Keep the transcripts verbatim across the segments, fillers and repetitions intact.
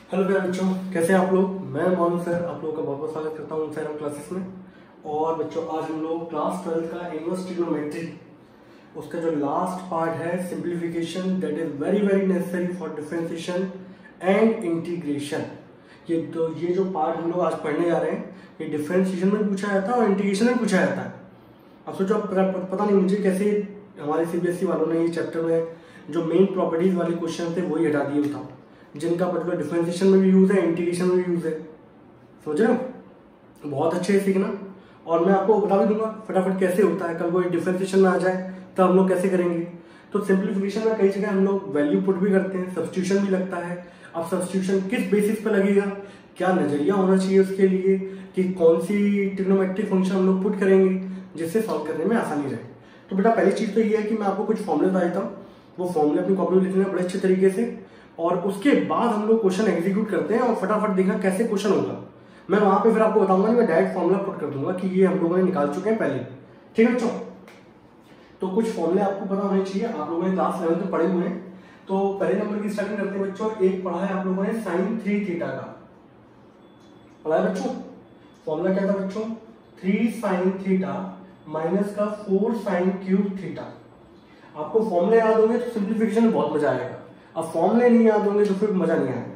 Hello प्यारे बच्चों, कैसे हैं आप लोग। मैं मोहन सर आप लोगों का बहुत बहुत स्वागत करता हूँ सर क्लासेस में। और बच्चों आज हम लोग क्लास ट्वेल्थ का इनवर्स ट्रिग्नोमेट्री उसका जो लास्ट पार्ट है simplification that is very very necessary for differentiation and integration. ये तो ये जो पार्ट हम लोग आज पढ़ने जा रहे हैं ये डिफरेंशिएशन में पूछा जाता है और इंटीग्रेशन में पूछा जाता है। अब सोचो अब पता नहीं मुझे कैसे हमारे सीबीएसई वालों ने ये चैप्टर में जो मेन प्रॉपर्टीज वाले क्वेश्चन थे वही हटा दिए बताओ, जिनका पर्टिकुलर डिफरेंशिएशन में भी यूज है, इंटीग्रेशन में भी यूज है। समझ रहे हो, बहुत अच्छे से सीखना। और मैं आपको बता भी दूंगा फटाफट कैसे होता है, कल कोई डिफरेंशिएशन में आ जाए तो हम लोग कैसे करेंगे। तो सिंप्लीफिकेशन में कई जगह हम लोग वैल्यू पुट भी करते हैं, सब्स्टिट्यूशन भी लगता है। अब सब्स्टिट्यूशन किस बेसिस पे लगेगा, क्या नजरिया होना चाहिए उसके लिए कि कौन सी ट्रिग्नोमेट्रिक फंक्शन हम लोग पुट करेंगे जिससे सॉल्व करने में आसानी रहे। तो बेटा पहली चीज तो ये है कि मैं आपको कुछ फॉर्मुले बता देता हूँ, वो फॉर्मुले अपनी कॉपी में लिख लेना बड़े अच्छे तरीके से, और उसके बाद हम लोग क्वेश्चन एग्जीक्यूट करते हैं और फटाफट देखना कैसे क्वेश्चन होगा। मैं वहां पे फिर आपको बताऊंगा, मैं डायरेक्ट फॉर्मुला पुट कर दूंगा कि ये हम लोगों ने निकाल चुके हैं पहले। ठीक है बच्चों, तो कुछ फॉर्मुले आपको पता होने चाहिए, आप लोगों ने क्लास इलेवंथ में पढ़े हुए हैं। तो पहले नंबर की स्टार्टिंग करते हैं बच्चों। एक पढ़ा है आप लोगों ने साइन थ्री थीटा का, पढ़ा है बच्चों। फॉर्मुला क्या था बच्चों, थ्री साइन थीटा माइनस का फोर साइन क्यूब थीटा। आपको फॉर्मुले याद होंगे तो सिंप्लीफिकेशन में बहुत मजा आएगा, अब फॉर्मुले नहीं याद होंगे तो फिर मजा नहीं आएगा।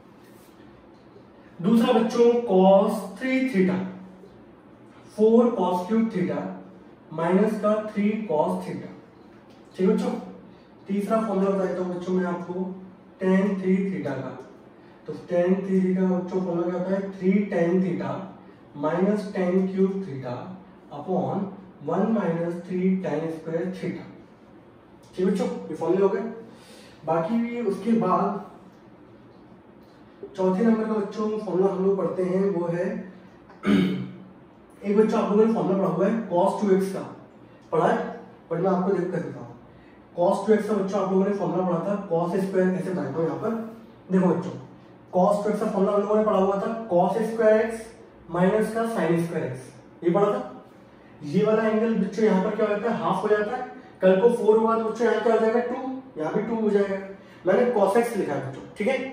दूसरा बच्चों cos three theta, four cos cube theta minus का थ्री कॉस थीटा। ठीक है बच्चों। तीसरा फॉर्मूला बता देता हूं बच्चों मैं आपको, टेन थ्री थीटा का। तो टेन थ्री थीटा बच्चों फॉर्मूला क्या होता है, three tan theta minus tan cube theta upon one minus three tan square theta. ठीक है बच्चों, ये फॉर्मूले हो गए। बाकी उसके बाद चौथे नंबर का बच्चों फॉर्मूला हम लोग पढ़ते हैं, वो है एक बच्चा आप लोगों ने फॉर्मूला पढ़ा हुआ है cos टू एक्स का, पढ़ा है, बट मैं आपको देख कर देता हूँ। cos टू एक्स का बच्चों आप लोगों ने फॉर्मूला पढ़ा था, cos स्क्वायर ऐसे बताता हूँ यहाँ पर देखो बच्चों। cos टू एक्स का फॉर्मूला हम लोगों ने पढ़ा हुआ था cos स्क्वायर एक्स माइनस का sin स्क्वायर एक्स, ये पढ़ा था। ये वाला एंगल बच्चों यहाँ पर क्या हो जाता है, हाफ हो जाता है। कल को फोर हुआ तो बच्चों यहाँ क्या हो जाएगा, टू, यहाँ भी टू हो जाएगा। मैंने cos x लिखा है बच्चों, ठीक है।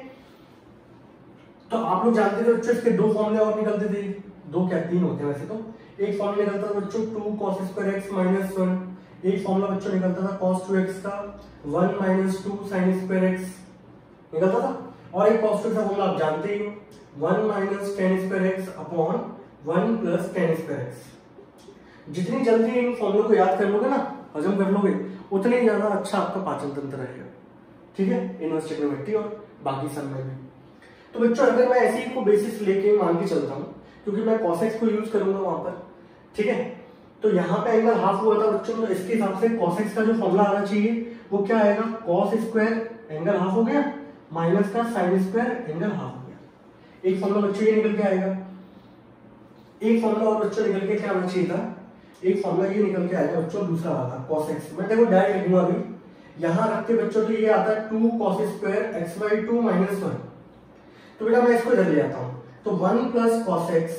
तो आप लोग जानते थे बच्चों इसके दो फॉर्मूले और निकलते थे, दो क्या तीन होते हैं वैसे तो। एक फॉर्मूला निकलता था बच्चों two cos square x minus one, एक फॉर्मूला बच्चों निकलता था cos टू एक्स का one minus two sin square x निकलता था। और एक cos टू का फॉर्मूला आप जानते ही हो, one minus tan square x upon one plus tan square x। जितनी जल्दी इन फॉर्मूलों को याद कर लोगे ना, हजम कर लोगे, उतने ज्यादा अच्छा आपका पाचन तंत्र रहेगा। ठीक है, इनवर्स ट्रिग्नोमेट्री और बाकी सब में भी। तो बच्चों अगर मैं ऐसे ही को बेसिस लेके मान के चलता हूँ, क्योंकि मैं cos x को यूज करूंगा वहां पर, ठीक है। तो यहाँ पे एंगल हाफ हुआ था बच्चों, तो इसके हिसाब से cos x का जो फॉर्मूला आना चाहिए वो क्या आएगा, cos स्क्वायर एंगल हाफ हो गया माइनस का sin स्क्वायर एंगल हाफ हो गया। एक फॉर्मूला बच्चों ये निकल के आएगा। एक फॉर्मूला और बच्चों निकल के क्या आना चाहिए था, एक फॉर्मूला ये निकल के आएगा बच्चों दूसरा वाला cos x। मैं देखो डायरेक्ट लिखूंगा अभी, यहां रखते बच्चों तो ये आता है two cos square x by two minus one. तो बेटा मैं इसको इधर ले जाता हूं, तो one plus cos x,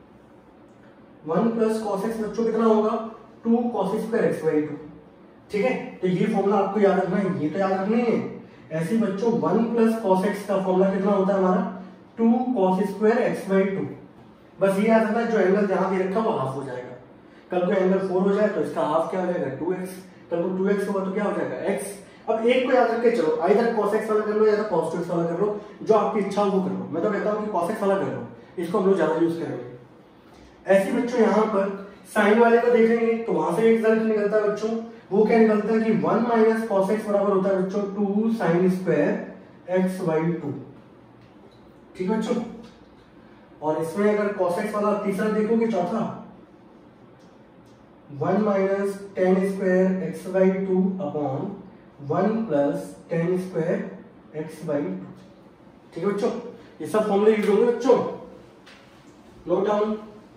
one plus cos x बच्चों कितना होगा, two cos square x by two. ठीक है, तो ये फॉर्मूला आपको याद रखना है, ये तो याद रखना है। ऐसे बच्चों वन प्लस cos x का फॉर्मूला कितना होता है हमारा, two cos square x by two. बस ये याद रखना है, जो एंगल जहां दे रखा वो हाफ हो जाएगा। कल को एंगल फोर हो जाए तो इसका हाफ क्या हो जाएगा, टू एक्स। कल को टू एक्स होगा तो क्या हो जाएगा, x। अब एक को याद रख के चलो, आइदर cos x वाला कर लो या तो cos टू एक्स वाला कर लो, जो आपकी इच्छा हो वो कर लो। मैं तो कहता हूं कि cos x वाला कर लो, इसको हम लोग ज्यादा यूज करेंगे। ऐसे बच्चों यहाँ पर साइन वाले को देखेंगे तो वहां से एक रिजल्ट निकलता है बच्चों, वो क्या निकलता है कि वन माइनस cos x बराबर होता है बच्चों two sin square x by two. ठीक है बच्चों। और इसमें अगर cos x वाला तीसरा देखोगे, चौथा one minus tan square x by two upon one plus tan square x by two. ठीक है बच्चों, ये सब फॉर्मूले यूज होंगे बच्चों, नोट डाउन।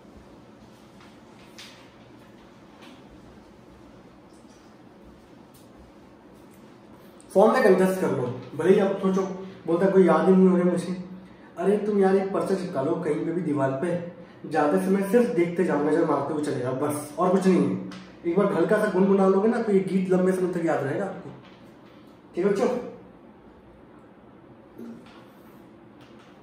फॉर्मूले कंटेस्ट कर लो, भले ही आप सोचो बोलता कोई याद ही नहीं हो रहा मुझे। अरे तुम यार एक पर्चा चिपका लो कहीं पे भी दीवार पे, ज्यादा समय सिर्फ देखते जाओ, नजर मारते हुए चले जाओ, बस और कुछ नहीं है। एक बार हल्का सा गुनगुना लोगे ना तो ये गीत लंबे समय तक याद रहेगा आपको। ठीक है बच्चों।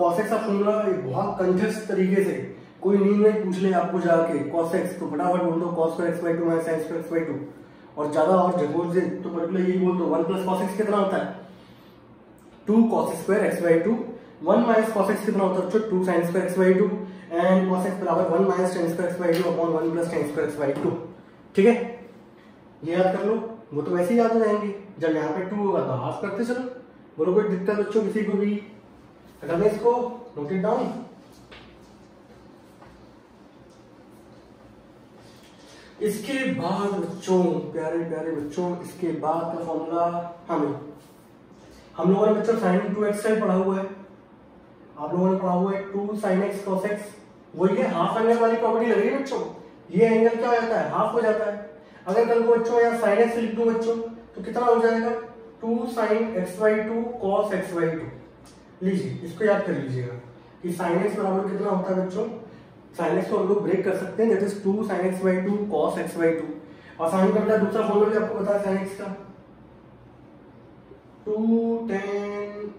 cos x का फॉर्मूला बहुत कंठस्थ तरीके से कोई नींद में पूछ ले आपको जाके cos x तो फटाफट बोल दो cos square x by two minus sin square x by two, और ज्यादा और जगह से तो पर्टिकुलर यही बोल दो वन प्लस cos x कितना होता है two cos square x by two, one minus cos x कितना होता है two sin square x by two, and cos x बराबर one minus tan square x by two upon one plus tan square x by two. ठीक है, ये याद कर लो, वो तो वैसे ही याद हो जाएंगे। जब यहाँ पे टू होगा तो हाफ करते चलो, बोलो कोई दिक्कत बच्चों किसी को भी, अगर मैं इसको नोट इट डाउन। इसके बाद बच्चों, प्यारे प्यारे बच्चों, इसके बाद का फॉर्मूला हमें हम लोगों ने बच्चों साइन टू एक्स पढ़ा हुआ है, आप लोगों ने पढ़ा हुआ है two sine x cos x, वही है हाफ एंगल वाली प्रॉपर्टी लग रही है बच्चों। ये एंगल क्या हो जाता है, हाफ हो जाता है। अगर कल को बच्चों यहाँ साइन एक्स लिख दूं बच्चों तो कितना हो जाएगा two sine x by two cos x by two. लीजिए इसको याद कर लीजिएगा कि साइन एक्स बराबर कितना होता है बच्चों, साइन एक्स को हम लोग ब्रेक कर सकते हैं, that is two sine x by two cos x by two, और साइन का बेटा दूसरा फॉर्मूला भी आपको पता है साइन एक्स का two tan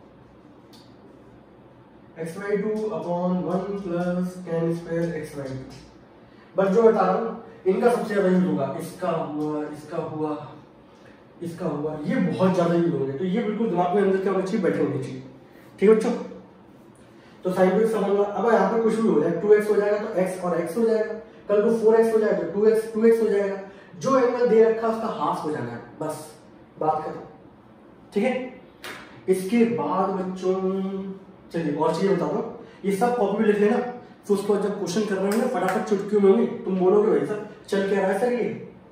x by two upon one plus tan square x by two. बस जो बता रहा हूँ इनका सबसे ज्यादा यूज होगा, इसका हुआ इसका हुआ इसका हुआ, ये बहुत ज्यादा यूज होंगे, तो ये बिल्कुल दिमाग में अंदर क्या होना चाहिए, बैठे होने चाहिए। ठीक है बच्चों, तो साइन टू एक्स समझना। अब यहाँ पे कुछ भी हो जाए, टू एक्स हो जाएगा तो x और x हो जाएगा, कल को फोर एक्स हो जाएगा तो टू एक्स टू एक्स हो जाएगा, जो एंगल दे रखा है उसका हाफ हो जाना है, बस बात खत्म। ठीक है, इसके बाद बच्चों चलिए और चीजें बताता हूँ, ये सब कॉपी लिख लेना, तो उसको जब क्वेश्चन कर रहे हो ना फटाफट चुटकियों में होंगे, तुम बोलोगे भाई सर चल क्या रहा है सर ये,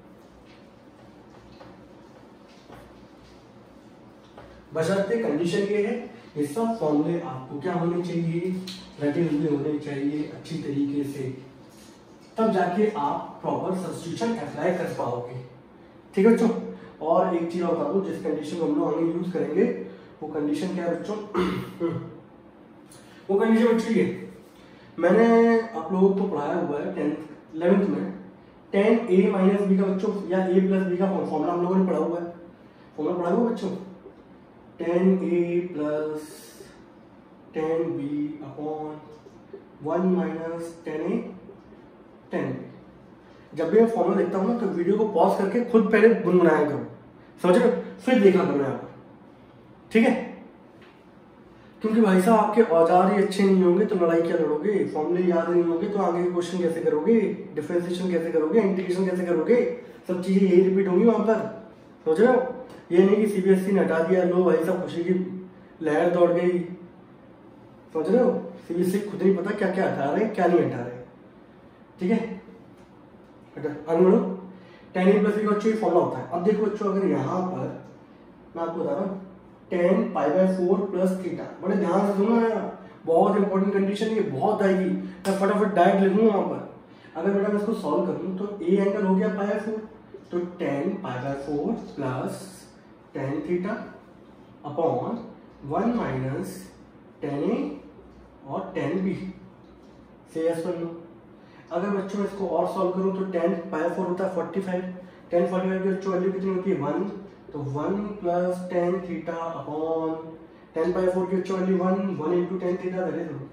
बशर्ते कंडीशन ये है ये सब फॉर्मूले आपको क्या होने चाहिए, रटे हुए होने चाहिए अच्छी तरीके से, तब जाके आप प्रॉपर सब्स्टिट्यूशन अप्लाई कर पाओगे। ठीक है बच्चों, और एक चीज और बता दूं, जिस कंडीशन को हम लोग आगे यूज करेंगे वो कंडीशन क्या है बच्चों वो कंडीशन बच्चों ये, मैंने आप लोगों को पढ़ाया हुआ है टेंथ इलेवेंथ में टेन ए माइनस बी का बच्चों, या ए प्लस बी का फॉर्मूला हम लोगों ने पढ़ा हुआ है, फॉर्मूला पढ़ा हुआ बच्चों tan a plus tan b upon one minus tan a tan b. जब भी मैं फॉर्मूला देखता हूँ ना तो वीडियो को पॉज करके खुद पहले गुनगुनाया करो, समझ रहे हो, फिर देखा करो यहाँ पर। ठीक है, क्योंकि भाई साहब आपके औजार ही अच्छे नहीं होंगे तो लड़ाई क्या लड़ोगे, फॉर्मूले याद नहीं होंगे तो आगे के क्वेश्चन कैसे करोगे, डिफरेंशिएशन कैसे करोगे, इंटीग्रेशन कैसे करोगे, सब चीजें यही रिपीट होंगी वहां पर, समझ रहे हो। ये नहीं कि सीबीएसई ने हटा दिया, लो भाई साहब खुशी की लहर दौड़ गई, समझ रहे हो, सीबीएसई खुद नहीं पता क्या क्या हटा रहे क्या नहीं हटा रहे। ठीक है, टेन ए प्लस बी का बच्चों फॉर्मूला होता है। अब देखो बच्चों, अगर यहाँ पर मैं आपको बता रहा हूँ tan pi by four plus theta, बड़े ध्यान से सुनो यार, बहुत इंपॉर्टेंट कंडीशन, ये बहुत आएगी, मैं फटाफट डायरेक्ट लिखूँ वहां पर। अगर बेटा मैं इसको सॉल्व करूँ तो ए एंगल हो गया पाई बाय फोर, तो tan pi by four plus tan theta upon one minus tan a और टेन बी से यस कर लो। अगर बच्चों मैं इसको और सॉल्व करूँ तो टेन पाई फोर होता है forty five, tan forty five की बच्चों वैल्यू कितनी होती है वन, तो one plus tan theta upon tan pi four की बच्चों value one, one into tan theta दे दो।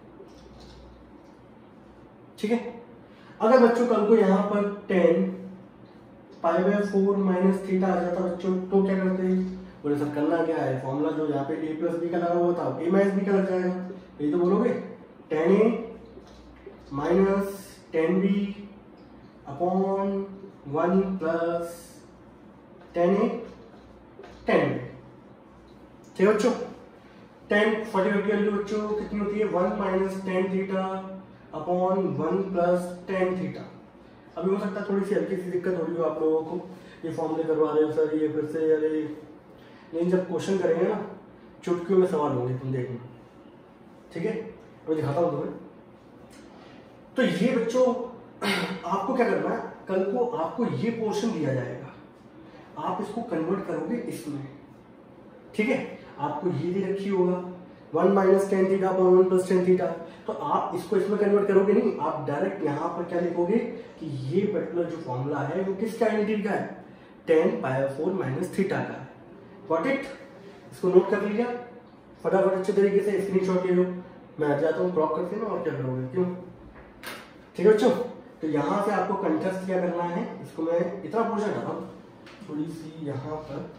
ठीक है, अगर बच्चों कल को यहाँ पर tan pi by four minus theta आ जाता बच्चों तो क्या करते हैं, बोले सर करना क्या है, फॉर्मूला जो यहाँ पे ए प्लस बी का लगा हुआ था ए माइनस बी का लग जाएगा, यही तो बोलोगे, tan a minus tan b upon one plus tan a tan b. ठीक है बच्चों, टेन फोर्टी फाइव की वैल्यू बच्चों कितनी होती है one minus tan theta upon one plus tan theta. अभी हो सकता है थोड़ी सी हल्की सी दिक्कत हो रही हो आप लोगों को, ये फॉर्मूले करवा रहे हो सर ये फिर से, अरे लेकिन जब क्वेश्चन करेंगे ना चुटकियों में सवाल होंगे, तुम देखना। ठीक है, मैं दिखाता हूँ तुम्हें। तो ये बच्चों आपको क्या करना है, कल को आपको ये पोर्शन दिया जाएगा, आप इसको कन्वर्ट करोगे इसमें। ठीक है, आपको ये दे रखी होगा one minus tan theta upon one plus tan theta, तो आप इसको इसमें कन्वर्ट करोगे नहीं, आप डायरेक्ट यहाँ पर क्या लिखोगे कि ये पर्टिकुलर जो फॉर्मूला है वो किस आइडेंटिटी का है, tan pi four minus theta का है। गॉट इट, इसको नोट कर लिया फटाफट अच्छे तरीके से, स्क्रीनशॉट ले लो, मैं हट जाता हूँ, क्रॉप करते हैं ना, और क्या करोगे, क्यों? ठीक है बच्चों, तो यहाँ से आपको कंठस्थ क्या करना है, इसको मैं इतना पूछना चाहता हूँ, थोड़ी सी यहाँ पर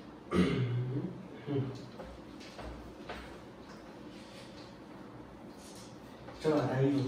चलो हटाइए,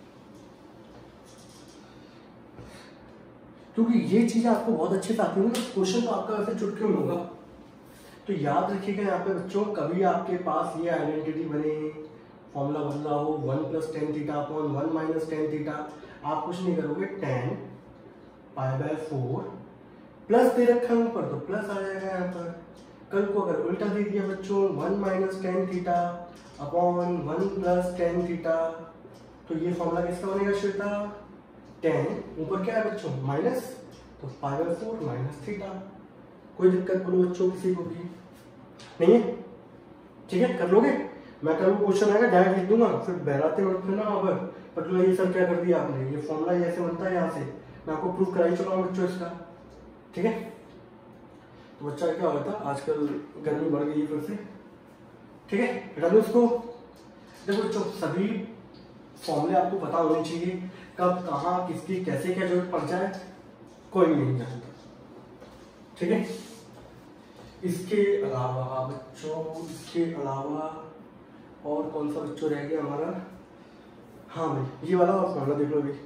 क्योंकि ये चीज आपको बहुत अच्छे से आती है ना, क्वेश्चन तो आपका वैसे चुटकियों में होगा। तो याद रखिएगा यहाँ पे बच्चों, कभी आपके पास ये आइडेंटिटी बने, फॉर्मूला बन रहा हो one plus tan theta upon one minus tan theta, आप कुछ नहीं करोगे, tan pi by four plus दे रखा है ऊपर तो प्लस आ जाएगा यहाँ पर। कल को अगर उल्टा दे दिया बच्चों, one minus tan theta upon one plus tan theta, तो ये फॉर्मूला किसका बनेगा श्वेता, टेन ऊपर क्या है बच्चों माइनस, तो pi by four minus theta. कोई दिक्कत बोलो बच्चों किसी को भी नहीं है? ठीक है, कर लोगे? मैं कल क्वेश्चन आएगा डायरेक्ट लिख दूंगा, फिर बहराते मत फिर ना वहां पर पटला ये सर क्या कर दिया आपने, ये फॉर्मूला ये ऐसे बनता है, यहाँ से मैं आपको प्रूफ कराई चुका हूँ बच्चों इसका। ठीक है, तो बच्चा क्या होता है, आजकल गर्मी बढ़ गई है फिर से। ठीक है, हटा दो इसको। देखो बच्चों, सभी फॉर्मूले आपको पता होने चाहिए, कब कहाँ किसकी कैसे क्या जरूरत पड़ जाए कोई नहीं जानता। ठीक है, इसके अलावा बच्चों, इसके अलावा और कौन सा बच्चों रह गया हमारा, हाँ भाई ये वाला और फॉर्मूला देख लो अभी।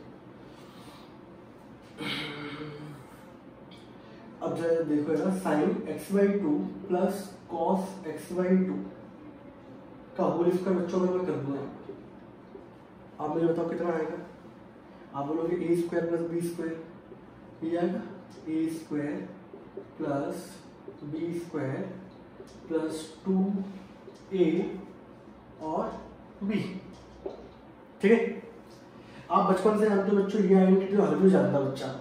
अब जरा देखो यार, sine x by two plus cos x by two का होल स्क्वायर बच्चों में मैं कर दूंगा, आप मुझे बताओ कितना आएगा। आप बोलोगे a square plus b square, ये आएगा a square plus b square plus two a और बी। ठीक है, आप बचपन से जानते हो बच्चों, ये आइडेंटिटी हर कोई जानता बच्चा।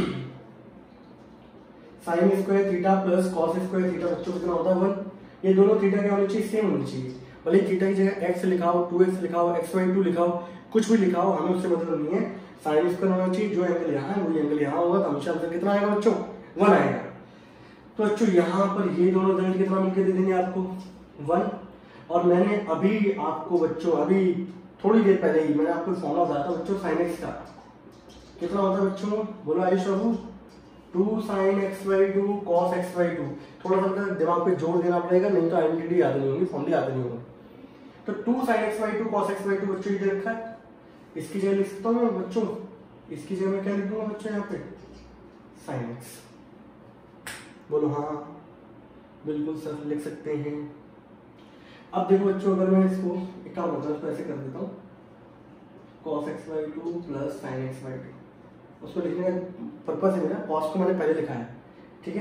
Sine square theta plus cos square theta बच्चों कितना होता है, वन। ये दोनों थीटा क्या होनी चाहिए, सेम होनी चाहिए, भले थीटा की जगह एक्स लिखाओ, टू एक्स लिखाओ, एक्स वाई टू लिखाओ, कुछ भी लिखाओ, हमें उससे मतलब नहीं है। साइन स्क्वायर होना चाहिए, जो एंगल यहाँ है वही एंगल यहाँ होगा, तो हमेशा आंसर कितना आएगा बच्चों, वन आएगा। तो बच्चों यहाँ पर ये दोनों रिजल्ट कितना मिलकर दे देंगे आपको, वन। और मैंने अभी आपको बच्चों, अभी थोड़ी देर पहले ही मैंने आपको फॉर्मूला बताया था बच्चों साइन एक्स का, कितना होता है बच्चों, बोलो आयुष बाबू, two sine x by two cos x by two. थोड़ा सा दिमाग पे जोर देना पड़ेगा, नहीं तो आइडेंटिटी याद नहीं होगी, फॉर्मूले याद नहीं होगा। तो two sine x by two cos x by two बच्चों ये रखा है, इसकी जगह लिख सकता हूँ बच्चों, इसकी जगह मैं क्या लिख दूंगा बच्चों यहाँ पे, साइन एक्स। बोलो हाँ बिल्कुल सर लिख सकते हैं। अब देखो बच्चों, अगर मैं इसको एक काम करता हूँ, इसको ऐसे कर देता हूँ, cos x by two plus sine x by two, उसको लिखने का पर्पस है मेरा, कॉस को मैंने पहले लिखा है। ठीक है,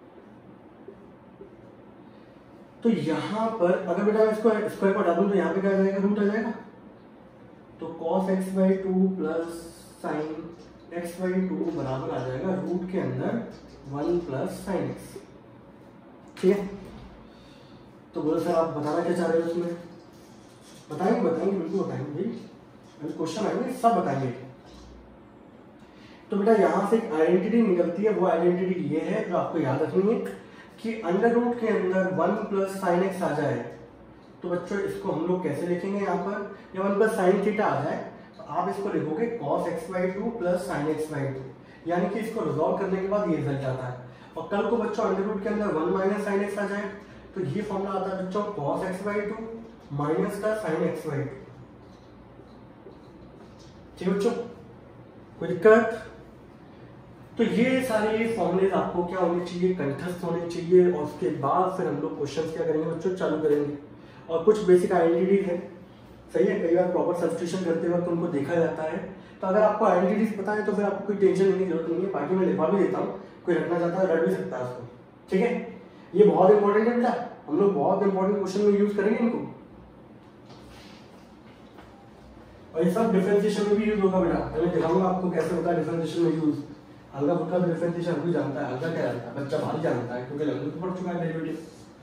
तो यहाँ पर अगर बेटा मैं इसको स्क्वायर को हटा दूं तो यहाँ पे क्या आ जाएगा, रूट आ जाएगा। तो cos x by two plus sine x by two बराबर आ जाएगा रूट के अंदर वन प्लस साइन एक्स। ठीक है, तो बोलो सर आप बताना क्या चाह रहे हो उसमें, बताएंगे बताएंगे बिल्कुल बताएंगे भाई, अभी क्वेश्चन आएंगे सब बताएंगे। तो बेटा यहाँ से एक आइडेंटिटी निकलती है, वो आइडेंटिटी ये है जो आपको याद रखनी है कि अंडर रूट के अंदर वन प्लस साइन एक्स आ जाए, तो बच्चों इसको हम लोग कैसे लिखेंगे, यहाँ पर या वन प्लस साइन थीटा आ जाए तो आप इसको लिखोगे cos x by two plus sine x by two, यानी कि इसको रिजॉल्व करने के बाद ये रिजल्ट आता है। और कल को बच्चों अंडर रूट के अंदर वन माइनस साइन एक्स आ जाए तो ये फॉर्मूला आता है बच्चों cos x by two minus का साइन एक्स बाई टू। ठीक है बच्चों, कोई दिक्कत? तो ये सारे फॉर्मूलेज आपको क्या होने चाहिए, कंठस्थ होने चाहिए, और उसके बाद फिर हम लोग क्वेश्चंस क्या करेंगे बच्चों, चालू करेंगे। और कुछ बेसिक आइडेंटिटीज है, सही है, कई बार प्रॉपर सब्स्टिट्यूशन करते वक्त उनको देखा जाता है। तो अगर आपको आइडेंटिटीज पता है तो फिर आपको कोई टेंशन लेने की जरूरत नहीं है, बाकी मैं लिखवा भी देता हूँ, कोई रखना चाहता है रख भी सकता है उसको। ठीक है, ये बहुत इंपॉर्टेंट है बेटा, हम लोग बहुत इंपॉर्टेंट क्वेश्चन में यूज करेंगे इनको, और ये सब डिफरेंशिएशन में भी यूज होगा बेटा। मैं दिखाऊंगा आपको कैसे होता है डिफरेंशिएशन में यूज। हल्का फुल्का डिफरेंशिएशन भी जानता है, हल्का क्या जानता है बच्चा, भारी जानता है क्योंकि लंबी तो पढ़ चुका है डेरिवेटिव।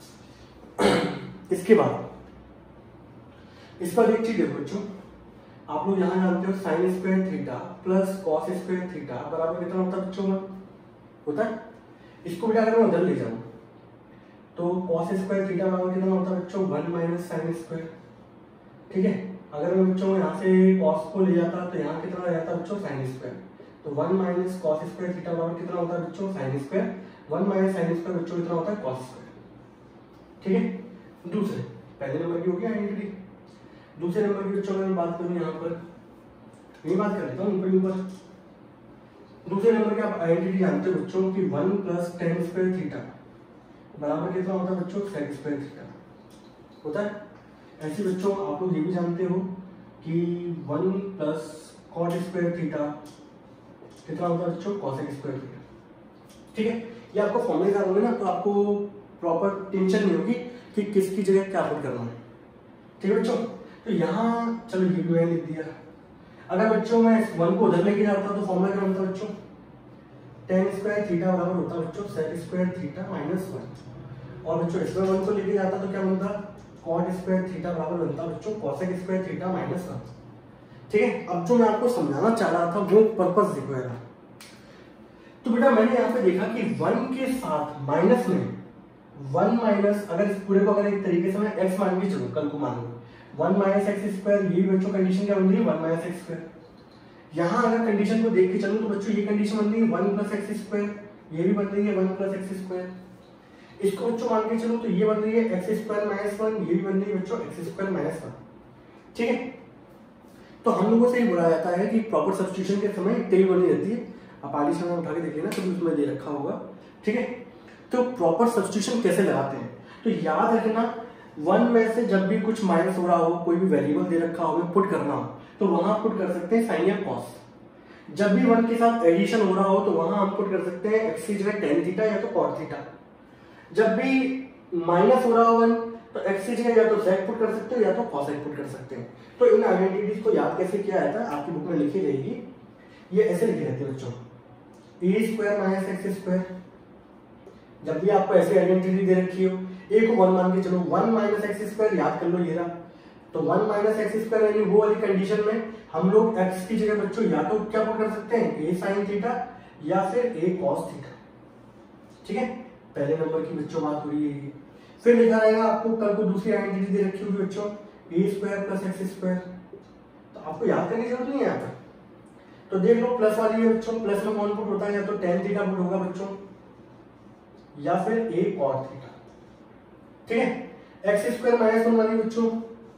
इसके बाद इस पर एक चीज देखो बच्चों, आप लोग यहाँ जानते हो sine square theta plus cos square theta बराबर कितना होता है बच्चों में, होता है। इसको बेटा अगर मैं उधर ले जाऊं तो कॉस स्क्वायर थीटा बराबर कितना होता है बच्चों, वन माइनस साइन स्क्वायर। ठीक है, अगर मैं बच्चों यहाँ से कॉस को ले जाता तो यहाँ कितना आ जाता बच्चों साइन स्क्वायर, तो one minus cos square theta बराबर कितना होता है बच्चों sine square, one minus sine square बच्चों कितना होता है कॉस स्क्वायर। ठीक है, दूसरे पहले नंबर की हो गया आइडेंटिटी। दूसरे नंबर की बच्चों में बात करूँ यहाँ पर, यही बात कर लेता हूँ ऊपर ऊपर। दूसरे नंबर के आप आइडेंटिटी जानते हो बच्चों कि one plus tan square theta बराबर कितना होता है बच्चों सेक स्क्वायर थीटा होता है। ऐसे बच्चों आप लोग ये भी जानते हो कि one plus cot square theta कितना होता है बच्चों कॉसेक स्क्वायर थीटा। ठीक है, ये आपको फॉर्मूले याद होंगे ना, तो आपको प्रॉपर टेंशन नहीं होगी कि किसकी जगह क्या पुट करना है। ठीक है बच्चों, तो यहाँ चलो ये भी मैंने लिख दिया। अगर बच्चों मैं इस वन को उधर लेके जाता तो फॉर्मूला क्या बनता बच्चों, टेन स्क्वायर थीटा बराबर होता बच्चों sec square theta minus one, और बच्चों इसमें वन को लेके जाता तो क्या बनता कॉट स्क्वायर थीटा बराबर बनता बच्चों cosec square theta minus one. ठीक है, अब जो मैं आपको समझाना चाह रहा था वो पर्पस देखो यार। तो बेटा मैंने यहाँ पे देखा कि वन के साथ माइनस में वन माइनस, अगर इस पूरे को अगर एक तरीके से मैं एक्स मान के चलूं, कल को मान लो वन माइनस एक्स स्क्वायर, ये बच्चों कंडीशन क्या बन रही है वन माइनस एक्स स्क्वायर। यहाँ अगर कंडीशन को देख के चलूं तो बच्चों ये कंडीशन बन रही है वन प्लस एक्स स्क्वायर, ये भी बन रही है वन प्लस एक्स स्क्वायर। इसको बच्चों मान के चलो तो ये बन रही है एक्स स्क्वायर माइनस वन, ये भी बन रही है बच्चों एक्स स्क्वायर माइनस वन। ठीक है, तो हम लोगों से ही बोला जाता है कि प्रॉपर सब्स्टिट्यूशन के समय टेबल बनी रहती है। आप आगे समय उठा के देखिए ना, तो उसमें दे रखा होगा। ठीक है, तो प्रॉपर सब्स्टिट्यूशन कैसे लगाते हैं, तो याद रखना वन में से जब भी कुछ माइनस हो रहा हो, कोई भी वेरिएबल दे रखा हो, पुट करना हो तो वहां पुट कर सकते हैं साइन या कॉस। जब भी वन के साथ एडिशन हो रहा हो तो वहां हम पुट कर सकते हैं एक्स की जगह टेन थीटा या तो कॉट थीटा। जब भी माइनस हो रहा हो वन तो एक्स की जगह या तो सेक पुट कर सकते हो या तो कॉसेक पुट कर सकते हैं। तो इन आइडेंटिटीज को याद कैसे किया जाता है आपकी बुक में लिखी रहेगी, ये ऐसे लिखी रहती है बच्चों a square minus x square. जब भी आपको ऐसी आइडेंटिटी दे रखी हो, ए को वन मान के चलो, वन माइनस एक्स स्क्वायर याद कर लो ये रहा, तो वन माइनस एक्स स्क्वायर यानी वो वाली कंडीशन में हम लोग एक्स की जगह बच्चों या तो क्या पुट कर सकते हैं ए साइन थीटा या फिर ए कॉस थीटा। ठीक है, पहले नंबर की बच्चों बात हो रही है। फिर लिखा रहेगा आपको कल को दूसरी आइडेंटिटी दे रखी होगी बच्चों a square plus x square, तो आपको याद करने की जरूरत नहीं है यहाँ पर। तो देख लो प्लस वाली है बच्चों, प्लस में कौन पुट होता है, या तो टेन थीटा पुट होगा बच्चों या फिर ए कॉट थीटा। ठीक है, एक्स स्क्वायर माइनस वन वाली बच्चों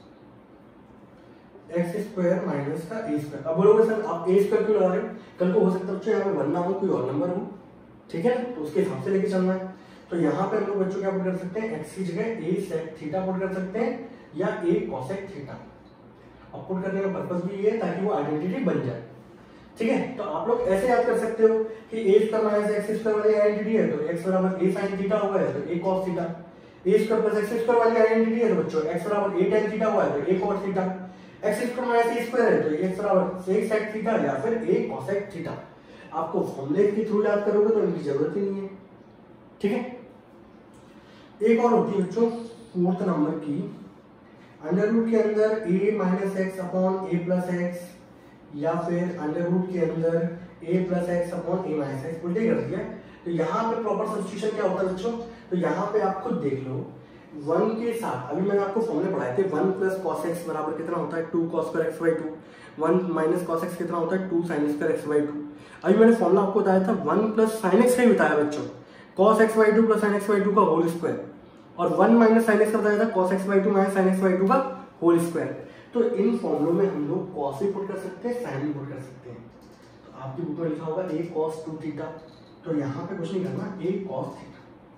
एक्स स्क्वायर माइनस का ए स्क्वायर। अब बोलोगे सर आप ए स्क्वायर क्यों लगा रहे हो, कल को हो सकता है बच्चों यहाँ पे वन ना हो, कोई और नंबर हो। ठीक है, तो उसके हिसाब से लेके चलना है। तो यहाँ पे हम लोग बच्चों क्या पुट कर सकते हैं, एक्स की जगह ए सेक थीटा पुट कर सकते हैं या ए कॉसेक थीटा। अब पुट करने का पर्पस भी ये है ताकि वो आइडेंटिटी बन जाए। ठीक है, तो आप लोग ऐसे याद कर सकते हो कि a square minus x square वाली आइडेंटिटी है तो एक्स बराबर ए साइन थीटा हुआ है तो a cos theta. A square plus x square वाली आइडेंटिटी है तो बच्चों एक्स बराबर ए टेन थीटा हुआ है तो a cos theta. X square minus a square है तो एक्स बराबर सेक सेक थीटा या फिर ए कॉसेक थीटा। आपको फॉर्मूले के थ्रू याद करोगे तो इनकी जरूरत ही नहीं है। ठीक है, एक और होती है बच्चों फोर्थ नंबर की, अंडर रूट के अंदर a minus x upon a plus x या फिर अंडर रूट के अंदर a plus x upon a minus x उल्टे कर दिया। तो यहाँ पे प्रॉपर सब्स्टिट्यूशन क्या होता है बच्चों, तो यहाँ पे आप खुद देख लो वन के साथ अभी मैंने आपको फॉर्मूले पढ़ाए थे, वन प्लस कॉस एक्स बराबर कितना होता है two cos square x by two, one minus cos x कितना होता है two sine square x by two. अभी मैंने फॉर्मूला आपको बताया था वन प्लस साइन एक्स का ही बताया बच्चों, cos x by two plus sine x by two का होल स्क्वायर, और वन माइनस साइन एक्स का बताया था cos x by two minus sine x by two का होल स्क्वायर। तो इन फॉर्मूलों में हम लोग कॉस भी पुट कर सकते हैं, साइन भी पुट कर सकते हैं। तो आपकी बुक में लिखा होगा ए कॉस टू थीटा, तो यहाँ पे कुछ नहीं करना, ए कॉस थीटा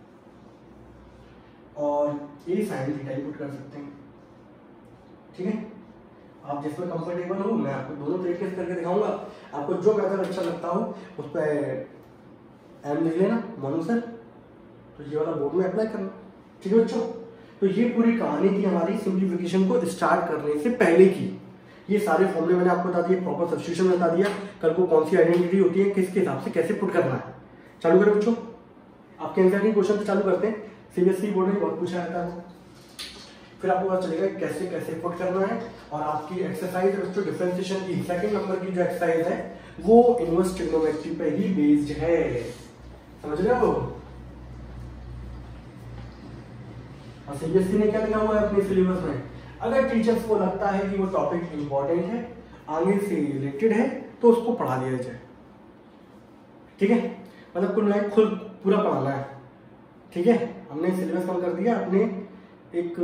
और ए साइन थीटा ही पुट कर सकते हैं। ठीक है, आप जिसमें कंफर्टेबल हो, मैं आपको दोनों तरीके से करके दिखाऊंगा। आपको जो मेथड अच्छा लगता हो उस पर एम लिख लेना मोनू सर, तो ये वाला बोर्ड में अप्लाई करना। ठीक है बच्चों, तो ये पूरी कहानी थी हमारी सिंप्लीफिकेशन को स्टार्ट करने से पहले की। ये सारे फॉर्मूले मैंने आपको बता दिए, प्रॉपर सब्स्टिट्यूशन बता दिया, कल को कौन सी आइडेंटिटी होती है, किसके हिसाब से कैसे पुट करना है। चालू करें बच्चों, आपके एनसीईआरटी क्वेश्चन से चालू करते हैं। सीबीएसई बोर्ड में बहुत पूछा जाता है, फिर आपको पता चलेगा कैसे कैसे पुट करना है। और आपकी एक्सरसाइज बच्चों डिफरेंशिएशन की सेकंड नंबर की जो एक्सरसाइज है वो इनवर्स ट्रिग्नोमेट्री पे ही बेस्ड है, समझ रहे हो। और सीबीएसई ने क्या लिखा हुआ है अपने सिलेबस में, अगर टीचर्स को लगता है कि वो टॉपिक इंपॉर्टेंट है, आगे से रिलेटेड है, तो उसको पढ़ा दिया जाए। ठीक है, मतलब कुल मिलाकर खुद पूरा पढ़ाना है। ठीक है, हमने सिलेबस कम कर दिया अपने एक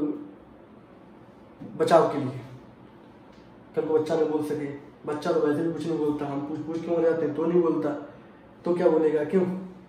बचाव के लिए, कल को बच्चा नहीं बोल सके। बच्चा तो वैसे भी कुछ नहीं बोलता, हम पूछ पूछ क्यों जाते हैं तो नहीं बोलता, तो क्या बोलेगा, क्यों।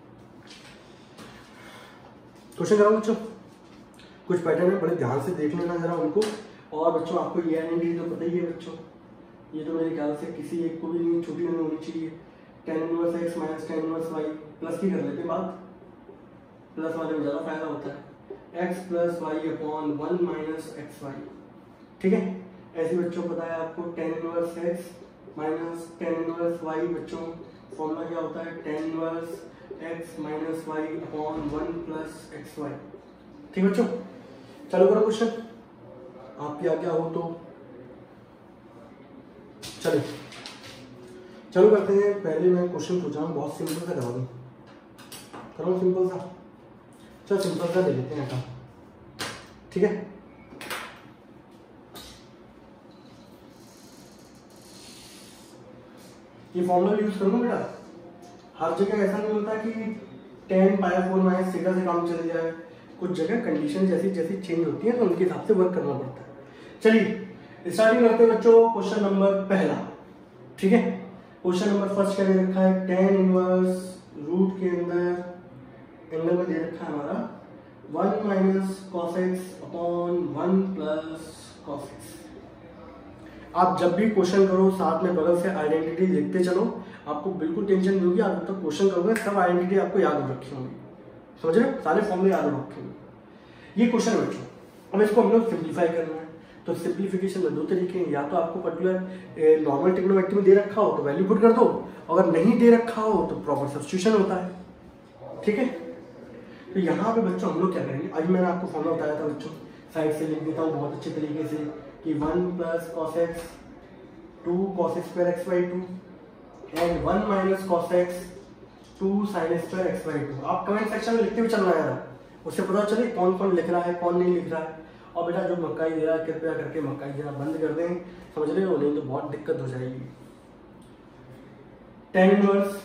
क्वेश्चन कराओ बच्चों, कुछ पैटर्न है, बड़े ध्यान से देख लेना जरा उनको। और बच्चों आपको ये आइडेंटिटी तो पता ही है बच्चों, ये तो मेरे ख्याल से किसी एक को भी नहीं छुट्टी नहीं होनी चाहिए। Tan inverse x minus tan inverse y, plus की कर लेते हैं बात, प्लस वाले में ज़्यादा फायदा होता है। X plus y upon one minus x y. ठीक है, ऐसे बच्चों को पता है आपको tan inverse x minus tan inverse y, बच्चों फॉर्मूला क्या होता है, tan inverse x minus y upon one plus x y. ठीक बच्चों, चलो करो क्वेश्चन, आपकी आज्ञा हो तो चलो चलो करते हैं। पहले मैं क्वेश्चन पूछा हूँ, बहुत सिंपल सा करा दूँ, करो सिंपल सा। चलो सिंपल सा ले लेते हैं का। ठीक है, ये फॉर्मूला यूज करूँ बेटा। हर जगह ऐसा नहीं होता कि tan pi four minus theta से काम चल जाए, कुछ जगह कंडीशन जैसी जैसी चेंज होती है तो उनके हिसाब से वर्क करना पड़ता है। चलिए स्टार्टिंग करते हैं बच्चों, क्वेश्चन नंबर पहला। ठीक है, क्वेश्चन नंबर फर्स्ट क्या दे रखा है, टेन इनवर्स रूट के अंदर एंगल में दे रखा है हमारा one minus cos x upon one plus cos x. आप जब भी क्वेश्चन करो साथ में बगल से आइडेंटिटी लिखते चलो, आपको बिल्कुल टेंशन नहीं होगी। आप तक क्वेश्चन करोगे सब आइडेंटिटी आपको याद हो रखी होंगी, समझ रहे हो, सारे फॉर्मूले याद हो रखे होंगे। ये क्वेश्चन बच्चों, अब इसको हम लोग सिंप्लीफाई करना है। तो सिंप्लीफिकेशन में दो तरीके हैं, या तो आपको पर्टिकुलर नॉर्मल ट्रिग्नोमेट्री में दे रखा हो तो वैल्यू पुट कर दो, अगर नहीं दे रखा हो तो प्रॉपर सब्स्टिट्यूशन होता है। ठीक है, तो यहाँ पे बच्चों हम लोग क्या करेंगे, अभी मैंने आपको फॉर्मूला बताया था बच्चों, साइड से लिख देता हूँ बहुत अच्छे तरीके से कि one plus cos x two cos square x by two and one minus cos x two sine square x by two. आप कमेंट सेक्शन में लिखते हुए चलना यार, उससे पता चले कौन कौन लिख रहा है कौन नहीं लिख रहा है। और बेटा जो मक्काई दे रहा है कृपया करके मक्काई देना बंद कर दें, समझ रहे हो, नहीं तो बहुत दिक्कत हो जाएगी। टेन इनवर्स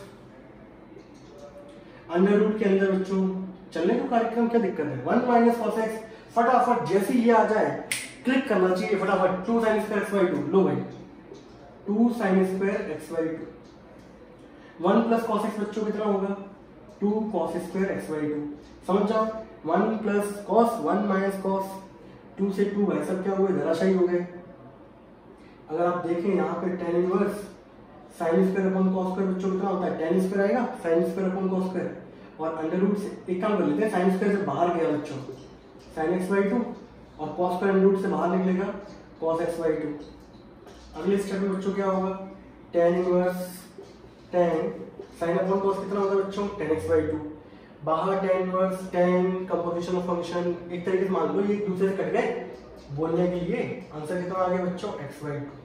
अंडर रूट के अंदर बच्चों चलने का कार्यक्रम, क्या दिक्कत है, वन माइनस कॉस एक्स, फटाफट जैसे ये आ जाए क्लिक करना चाहिए फटाफट, two sine square x by two, लो भाई two sine square x by two. One plus cos x बच्चों कितना होगा, two cos square x by two. समझ जाओ, one plus cos one minus cos, two से टू भाई सब क्या हो गए, धराशायी हो गए। अगर आप देखें यहाँ पे tan inverse sine square upon cos square बच्चों कितना होता है, टेन स्क्वायर आएगा sine square upon cos square, और अंडर रूट से एक काम कर लेते हैं, साइन स्क्वायर से बाहर गया बच्चों साइन एक्स बाई टू, और कॉस स्क्वायर अंडर रूट से बाहर निकलेगा कॉस एक्स बाई टू। अगले स्टेप में बच्चों क्या होगा, tan inverse tan sine upon cos कितना होगा बच्चों, टेन एक्स बाई टू, बाहर tan inverse tan composition of function, एक तरीके से मान लो ये एक दूसरे से कट गए, बोलने के लिए आंसर कितना आ गया बच्चों, एक्स बाई टू।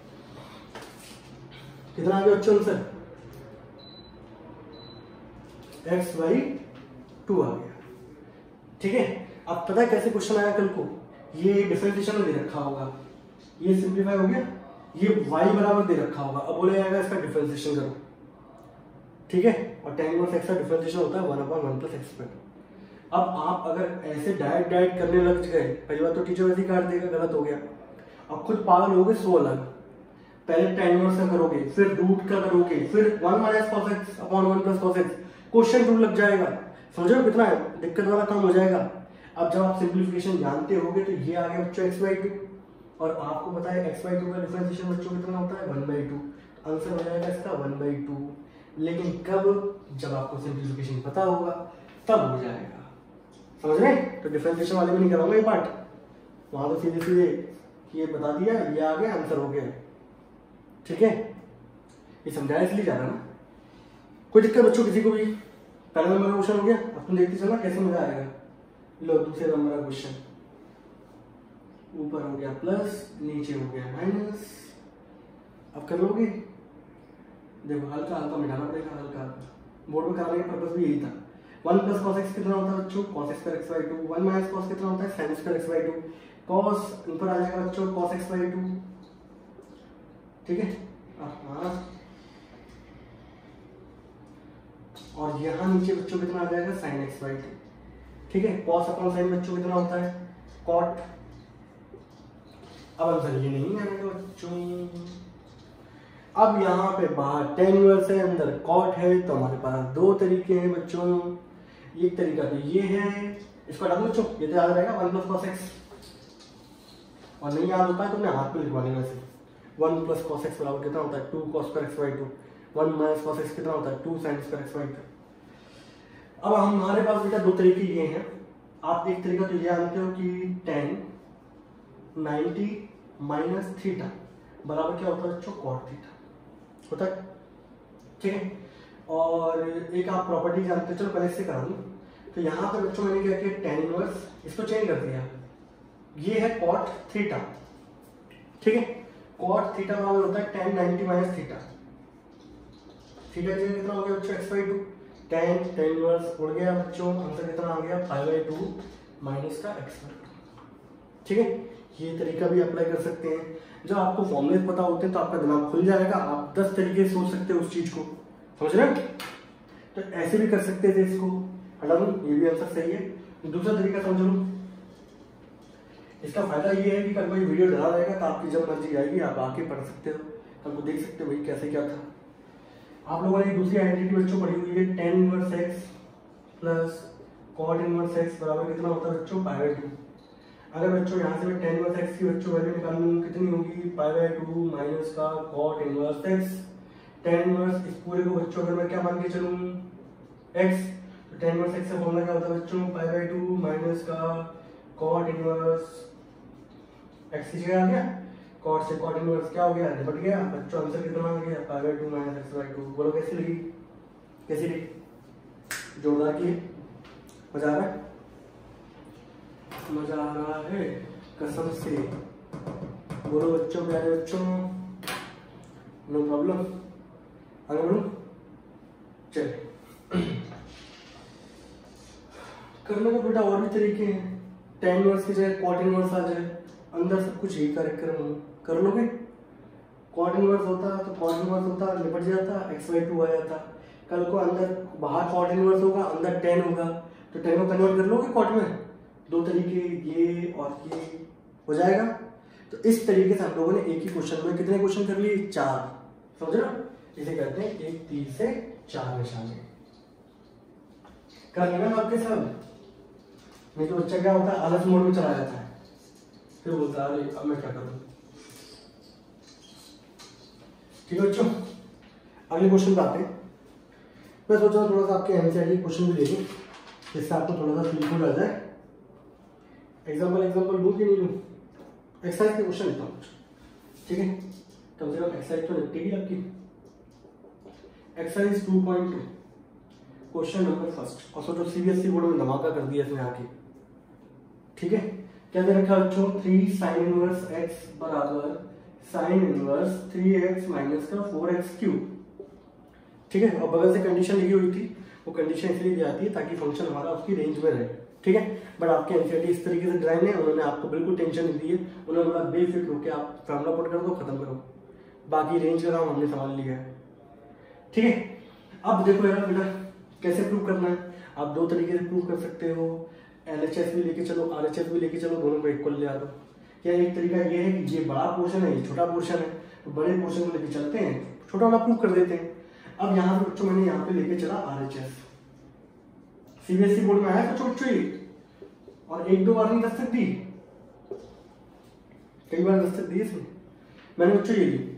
कितना आ गया बच्चों आंसर, एक्स बाई टू आ गया। ठीक है, अब पता है कैसे क्वेश्चन आया कल को, ये डिफरेंशिएशन में दे रखा होगा, ये सिंप्लीफाई हो गया, ये y बराबर दे रखा होगा, अब बोला जाएगा इसका डिफरेंशिएशन करो। ठीक है, और टेन इनवर्स एक्स का डिफरेंशिएशन होता है one upon one plus x square. अब आप अगर ऐसे डायरेक्ट डायरेक्ट करने लग गए, पहली बात तो टीचर वैसे ही काट देगा, गलत हो गया। अब खुद पागल हो गए सो अलग, पहले टेन इनवर्स का करोगे, फिर रूट का करोगे, फिर one minus cos x upon one plus cos x, question rule लग जाएगा, समझो कितना है दिक्कत वाला काम हो जाएगा। अब जब आप सिंप्लीफिकेशन जानते होगे तो ये आ गया बच्चों एक्स बाई टू, और आपको पता है एक्स बाई टू का डिफरेंशिएशन बच्चों कितना होता है, वन बाई टू, आंसर हो जाएगा इसका वन बाई टू। लेकिन कब, जब आपको सिंप्लीफिकेशन पता होगा तब हो जाएगा, समझ रहे हैं। तो डिफरेंशिएशन वाले में नहीं कराऊंगा ये पार्ट, वहां तो सीधे सीधे ये बता दिया, ये आ गया आंसर हो गया। ठीक है, ये समझाया इसलिए जा रहा ना, कोई दिक्कत बच्चों किसी को भी। पहला नंबर का क्वेश्चन हो गया, अब तुम देखते चलना कैसे मजा आएगा। लो दूसरे नंबर का क्वेश्चन, ऊपर हो गया प्लस, नीचे हो गया माइनस, अब कर लोगे, देखो हल्का हल्का मिटाना पड़ेगा, हल्का हल्का, बोर्ड में कराने का पर्पस भी यही था। वन प्लस कॉस एक्स कितना होता है बच्चों, cos square x by two, one minus cos कितना होता है, sine square x by two, cos ऊपर आ जाएगा बच्चों कॉस एक्स बाई टू, ठीक है। हाँ, और यहाँ नीचे बच्चों कितना आ जाएगा साइन एक्स बाई टू, ठीक है। कॉस अपॉन साइन बच्चों कितना होता है कॉट। अब आंसर ये नहीं आएगा बच्चों। अब यहाँ पे बाहर टेन इनवर्स है, अंदर कॉट है, तो हमारे पास दो तरीके हैं बच्चों। एक तरीका तो ये है, इसको हटा दो बच्चों, ये तो याद रहेगा वन प्लस कॉस एक्स, और नहीं याद होता है तो अपने हाथ पे लिखवा लेना वैसे। वन प्लस कॉस एक्स बराबर कितना होता है two cos square x by two, one minus cos x कितना होता है two sine square x by two. अब हमारे पास बेटा दो तरीके ये हैं। आप एक तरीका तो ये जानते हो कि टेन नाइन्टी माइनस थीटा बराबर क्या होता है बच्चों कॉट थीटा होता है, ठीक है। और एक आप प्रॉपर्टी जानते हो, चलो पहले से करा दूं। तो यहाँ पे बच्चों मैंने क्या किया टेन इनवर्स, इसको चेंज कर दिया, ये है कॉट थीटा, ठीक है। कॉट थीटा बराबर होता है tan ninety minus theta, theta की जगह कितना हो गया बच्चों x by two, tan tan inverse उड़ गया बच्चों, आंसर कितना आ गया फाइव बाई टू माइनस का एक्स बाई टू, ठीक है। ये तरीका भी अप्लाई कर सकते हैं। जब आपको फॉर्मूले पता होते हैं तो आपका दिमाग खुल जाएगा, आप दस तरीके से सोच सकते हो उस चीज को, समझ रहे हैं। तो ऐसे भी कर सकते थे, इसको हटा दूं, ये भी आंसर सही है। दूसरा तरीका समझ लो, इसका फायदा ये है कि कल कोई वीडियो डला रहेगा तो आपकी जब मर्जी आएगी आप आके पढ़ सकते हो, कल को देख सकते हो भाई कैसे क्या था। आप लोगों ने दूसरी आइडेंटिटी बच्चों पढ़ी हुई है tan inverse x plus cot inverse x बराबर कितना होता है बच्चों पाई बाई टू। अगर बच्चों यहाँ से मैं टेन इनवर्स एक्स की बच्चों वैल्यू निकालूं कितनी होगी पाई बाई टू माइनस का cot inverse x. Tan inverse इस पूरे को बच्चों अगर मैं क्या मान के चलूं एक्स, तो टेन इनवर्स एक्स का फॉर्मूला क्या होता है बच्चों पाई बाई टू माइनस का कॉट इनवर्स एक्स की जगह आ गया, कॉट से कॉट इनवर्स क्या हो गया निपट गया बच्चों, आंसर कितना आ गया pi by two minus x by two. बोलो कैसी लगी, कैसी लगी, जोरदार की, मजा आ रहा है, मजा आ रहा है कसम से। बोलो बच्चों प्यारे बच्चों, नो प्रॉब्लम, आगे बढ़ो। चलिए करने का बेटा और भी तरीके हैं। टेन इनवर्स की जगह कॉट इनवर्स आ जाए, अंदर सब कुछ यही कार्यक्रम कर लोगे। कॉट इनवर्स होता तो कॉट इनवर्स होता निपट जाता, एक्स बाई टू आ जाता। कल को अंदर बाहर कॉट इनवर्स होगा, अंदर टेन होगा, तो टेन को कन्वर्ट कर लोगे कॉट में। दो तरीके ये और ये हो जाएगा। तो इस तरीके से हम लोगों ने एक ही क्वेश्चन में कितने क्वेश्चन कर लिए, चार, समझ रहे हो। इसे कहते हैं एक तीर से चार निशाने। कर लेना आपके सब, नहीं तो बच्चा क्या होता है आलस मोड में चला जाता है, फिर बोलता है अरे अब मैं क्या करूं। ठीक है बच्चों, अगले क्वेश्चन पे आते हैं। मैं सोच रहा हूँ थोड़ा सा आपके एनसीईआरटी क्वेश्चन भी ले लूँ, जिससे आपको थोड़ा सा फील हो जाए। एग्जाम्पल एग्जाम्पल लूँ कि नहीं लूँ, एक्सरसाइज के क्वेश्चन लेता हूँ, ठीक है। कम से कम एक्सरसाइज तो निपटेगी आपकी। Exercise two point two question number first, और सोचो सीबीएसई बोर्ड में धमाका कर दिया इसने आके, ठीक है। क्या दे रखा बच्चों, थ्री साइन इनवर्स एक्स बराबर sine inverse three x minus का फोर एक्स क्यूब, ठीक है। और बगल से कंडीशन लिखी हुई थी, वो कंडीशन इसलिए दी जाती है ताकि फंक्शन हमारा उसकी रेंज में रहे, ठीक है। बट आपके एनसीईआरटी इस तरीके से डिजाइन है, उन्होंने आपको बिल्कुल टेंशन नहीं दी है। उन्होंने बोला बेफिक्र होकर आप फॉर्मूला पुट कर दो, खत्म करो, बाकी रेंज का काम हमने संभाल लिया है, ठीक है। अब देखो यार बेटा कैसे प्रूव करना है, आप दो तरीके से प्रूव कर सकते हो। एलएचएस भी लेके चलो, आरएचएस भी लेके चलो, दोनों को इक्वल ले आ दो। या एक तरीका ये है कि ये बड़ा पोर्शन है, ये छोटा पोर्शन है, तो बड़े पोर्शन को लेके चलते हैं, छोटा वाला प्रूव कर देते हैं। अब यहाँ पे बच्चों मैंने यहाँ पे लेके चला आरएचएस, सीबीएसई बोर्ड में आया तो छोटी और एक दो बार नहीं दस्तक दी, कई बार दस्तक दी इसमें, मैंने बच्चों ये ली,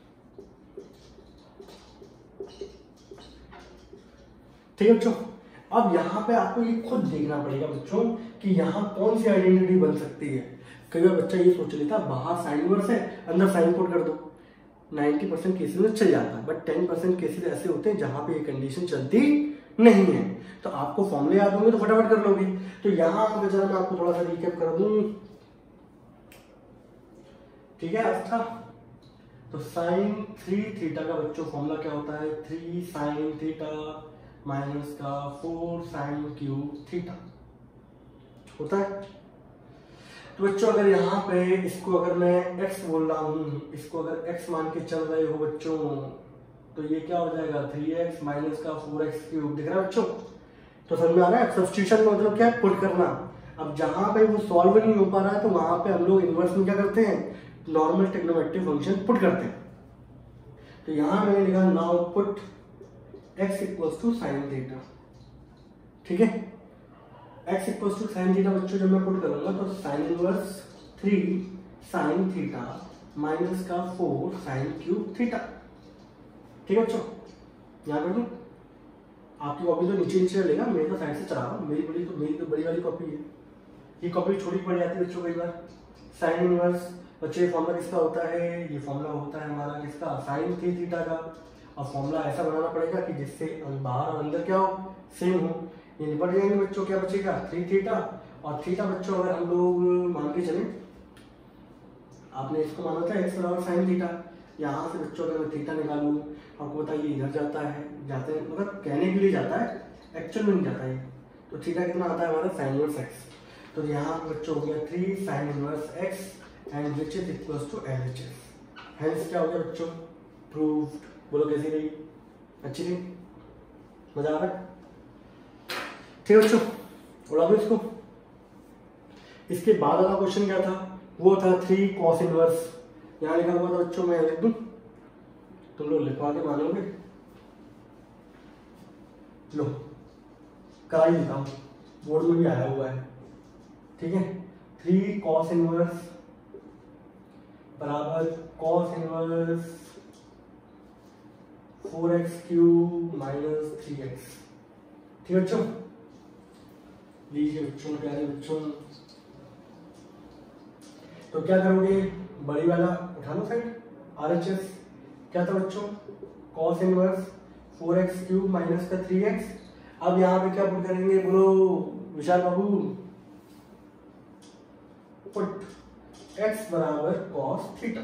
ठीक है बच्चों। अब यहाँ पे आपको ये खुद देखना पड़ेगा बच्चों कि यहाँ कौन सी आइडेंटिटी बन सकती है। कई बार बच्चा ये सोच लेता बाहर साइन इनवर्स है अंदर साइन पुट कर दो, नाइन्टी परसेंट केसेस में चल जाता है, बट टेन परसेंट केसेस ऐसे होते हैं जहां पे ये कंडीशन चलती नहीं है। तो आपको फॉर्मूले याद होंगे तो फटाफट कर लोगे। तो यहाँ पे जरा मैं आपको थोड़ा सा रिकैप कर दूं, ठीक है। अच्छा तो साइन थ्री थीटा का बच्चों फॉर्मूला क्या होता है, थ्री साइन थीटा माइनस का फोर साइन क्यूब थीटा होता है। तो बच्चों अगर यहाँ पे इसको अगर मैं x बोल रहा हूँ, इसको अगर x मान के चल रहे हो बच्चों, तो ये क्या हो जाएगा थ्री एक्स माइनस का फोर एक्स क्यूब। दिख रहा है बच्चों? तो समझ में आ रहा है? सब्स्टिट्यूशन का मतलब क्या है? पुट करना। अब जहां पे वो सॉल्व नहीं हो पा रहा है तो वहां पे हम लोग इनवर्स में क्या करते हैं? नॉर्मल ट्रिग्नोमेट्रिक फंक्शन पुट करते हैं। तो यहां मैंने लिखा now put x equals to sine theta. ठीक है, x equals to sine theta बच्चों जब मैं पुट करूंगा तो sine inverse three sine theta minus का फोर साइन क्यूब थीटा। ठीक है बच्चों, यहाँ कर दूं? आपकी कॉपी तो नीचे नीचे चलेगा, मेरे तो साइड से चला रहा हूँ। मेरी बड़ी तो मेरी तो बड़ी वाली कॉपी है, ये कॉपी छोटी पड़ जाती है बच्चों कई बार। साइन इनवर्स बच्चों ये फॉर्मूला किसका होता है? ये फॉर्मूला होता है हमारा किसका? साइन थ्री थीटा का। और फॉर्मूला ऐसा बनाना पड़ेगा कि जिससे बाहर और अंदर क्या हो? सेम हो। ये निपट जाएंगे बच्चों, क्या बचेगा? Three theta. और थीटा बच्चों अगर हम लोग मान के चले, आपने इसको माना था एक्स बराबर साइन थीटा, यहाँ से बच्चों अगर मैं थीटा निकालूं, आपको बताइए इधर जाता है, जाते हैं मतलब कहने के लिए जाता है, एक्चुअल में नहीं जाता है। तो थीटा कितना आता है हमारा? Sine inverse x. तो यहाँ बच्चों हो गया three sine inverse x and which is equals to L H S. Hence क्या हो गया बच्चों? प्रूव्ड। बोलो कैसी रही? अच्छी रही? मजा आ रहा है? ठीक है बच्चों, उड़ा दो इसको। इसके बाद वाला क्वेश्चन क्या था? वो था थ्री कॉस इनवर्स। यहाँ लिखा हुआ था बच्चों, मैं लिख दूं, तुम लोग लिखवा के मानोगे? लो करा ही लिखा हूं, बोर्ड में भी आया हुआ है। ठीक है, थ्री कॉस इनवर्स बराबर cos inverse four x cube minus three x. ठीक है बच्चों, लीजिए बच्चों, प्यारे बच्चों, तो क्या करोगे? बड़ी वाला उठा लो साइड, आर एच एस क्या था बच्चों? Cos inverse four x cube minus का थ्री एक्स। अब यहाँ पे क्या पुट करेंगे? बोलो विशाल बाबू। पुट x बराबर कॉस थीटा,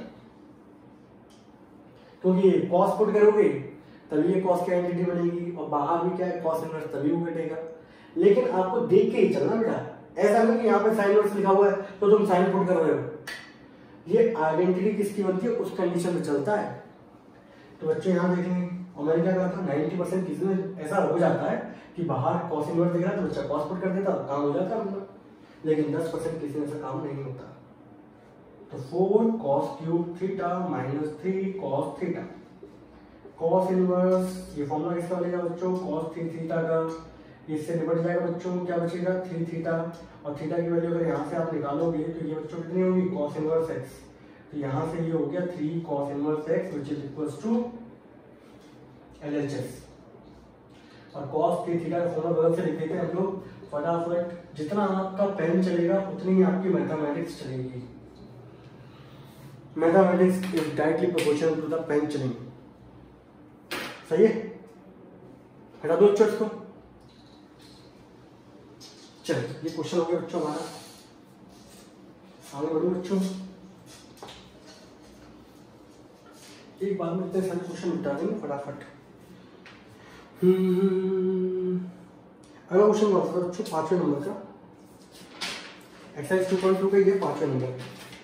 क्योंकि कॉस पुट करोगे तभी ये कॉस की आइडेंटिटी बनेगी, और बाहर भी क्या है? कॉस इनवर्स, तभी वो घटेगा। लेकिन आपको देख के ही चलना बेटा, ऐसा नहीं कि यहाँ पे साइन इनवर्स लिखा हुआ है तो तुम साइन पुट कर रहे हो। ये आइडेंटिटी किसकी बनती है? उस कंडीशन में चलता है। तो बच्चों यहाँ देखेंगे, और मैंने क्या कहा था, नाइन्टी परसेंट केस में ऐसा हो जाता है कि बाहर कॉस इनवर्स दिख रहा है तो बच्चा कॉस पुट कर देता, काम हो जाता है। लेकिन दस परसेंट केस में ऐसा काम नहीं होता। तो four cos cube theta minus three cos theta. Cos inverse ये फॉर्मूला किसका बनेगा बच्चों? कॉस थ्री थीटा का। इससे निपट जाएगा बच्चों, क्या बचेगा? Three theta. और थीटा की वैल्यू अगर यहाँ से आप निकालोगे तो ये बच्चों कितनी होगी? Cos inverse x. तो यहाँ से ये हो गया three cos inverse x which is equals to L H S. और कॉस थ्री थीटा का फॉर्मूला बगल से लिख देते हैं हम लोग फटाफट। जितना आपका पेन चलेगा उतनी ही आपकी मैथमेटिक्स चलेगी। Mathematics is directly proportional to the pen चलेंगे। सही है? हटा दो बच्चों इसको। चलो ये क्वेश्चन हो गया बच्चों हमारा। आगे बढ़ो बच्चों, एक बार में इतने सारे क्वेश्चन निपटा देंगे फटाफट। अगला क्वेश्चन कौन सा बच्चों? पांचवें नंबर का, एक्सरसाइज टू पॉइंट टू का ये पांचवें नंबर।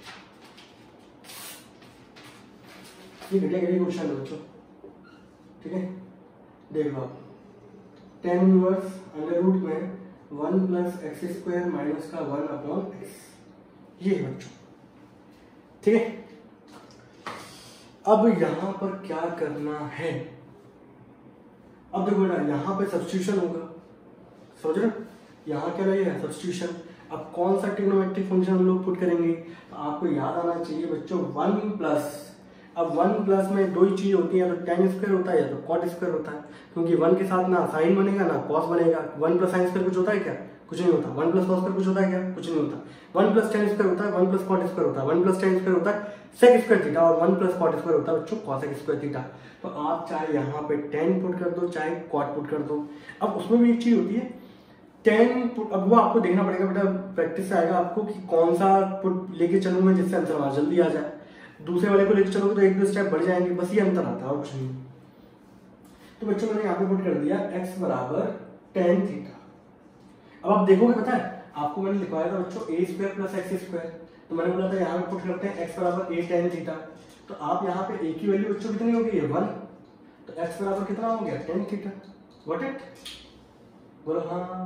ये घटिया घटिया क्वेश्चन है बच्चों। ठीक है, देख लो आप। टेन इनवर्स अंडर रूट में one plus x square minus का वन अपॉन एक्स, ये है बच्चों। ठीक है, अब यहां पर क्या करना है? अब देखो ना, यहां पे सब्स्टिट्यूशन होगा, समझ रहे? यहां क्या लगेगा? सब्स्टिट्यूशन। अब कौन सा ट्रिग्नोमेट्रिक फंक्शन हम लोग पुट करेंगे? तो आपको याद आना चाहिए बच्चों वन प्लस। अब वन प्लस में दो ही चीज होती है, या तो टेन स्क्वायर होता है या तो कॉट स्क्वायर होता है, क्योंकि वन के साथ ना साइन बनेगा ना कॉस बनेगा। वन प्लस साइन स्क्वायर कुछ होता है क्या? कुछ नहीं होता। वन प्लस कॉस स्क्वायर कुछ होता है क्या? कुछ नहीं होता। वन प्लस टेन स्क्वायर होता है, वन प्लस कॉट स्क्वायर होता है, वन प्लस टेन स्क्वायर होता है सेक स्क्वायर थीटा, और वन प्लस कॉट स्क्वायर होता है बच्चों कॉसेक स्क्वायर थीटा। तो आप चाहे यहाँ पे टेन पुट कर दो चाहे कॉट पुट कर दो। अब उसमें भी एक चीज होती है टेन पुट, अब वो आपको देखना पड़ेगा बेटा, प्रैक्टिस से आएगा आपको कि कौन सा पुट लेके चलूंगा जिससे आंसर हमारा जल्दी आ जाए। दूसरे वाले को लेके चलोगे तो एक दो स्टेप बढ़ जाएंगे, बस ये अंतर आता है और कुछ नहीं। तो बच्चों मैंने यहाँ पे पुट कर दिया x बराबर टेन थीटा। अब आप देखोगे, पता है आपको मैंने लिखवाया था बच्चों a square plus x square, तो मैंने बोला था यहाँ पे पुट करते हैं x बराबर a tan थीटा, तो आप यहाँ पे a की वैल्यू बच्चों कितनी हो गई है वन, तो x बराबर कितना हो गया tan थीटा। व्हाट इट, बोलो हाँ,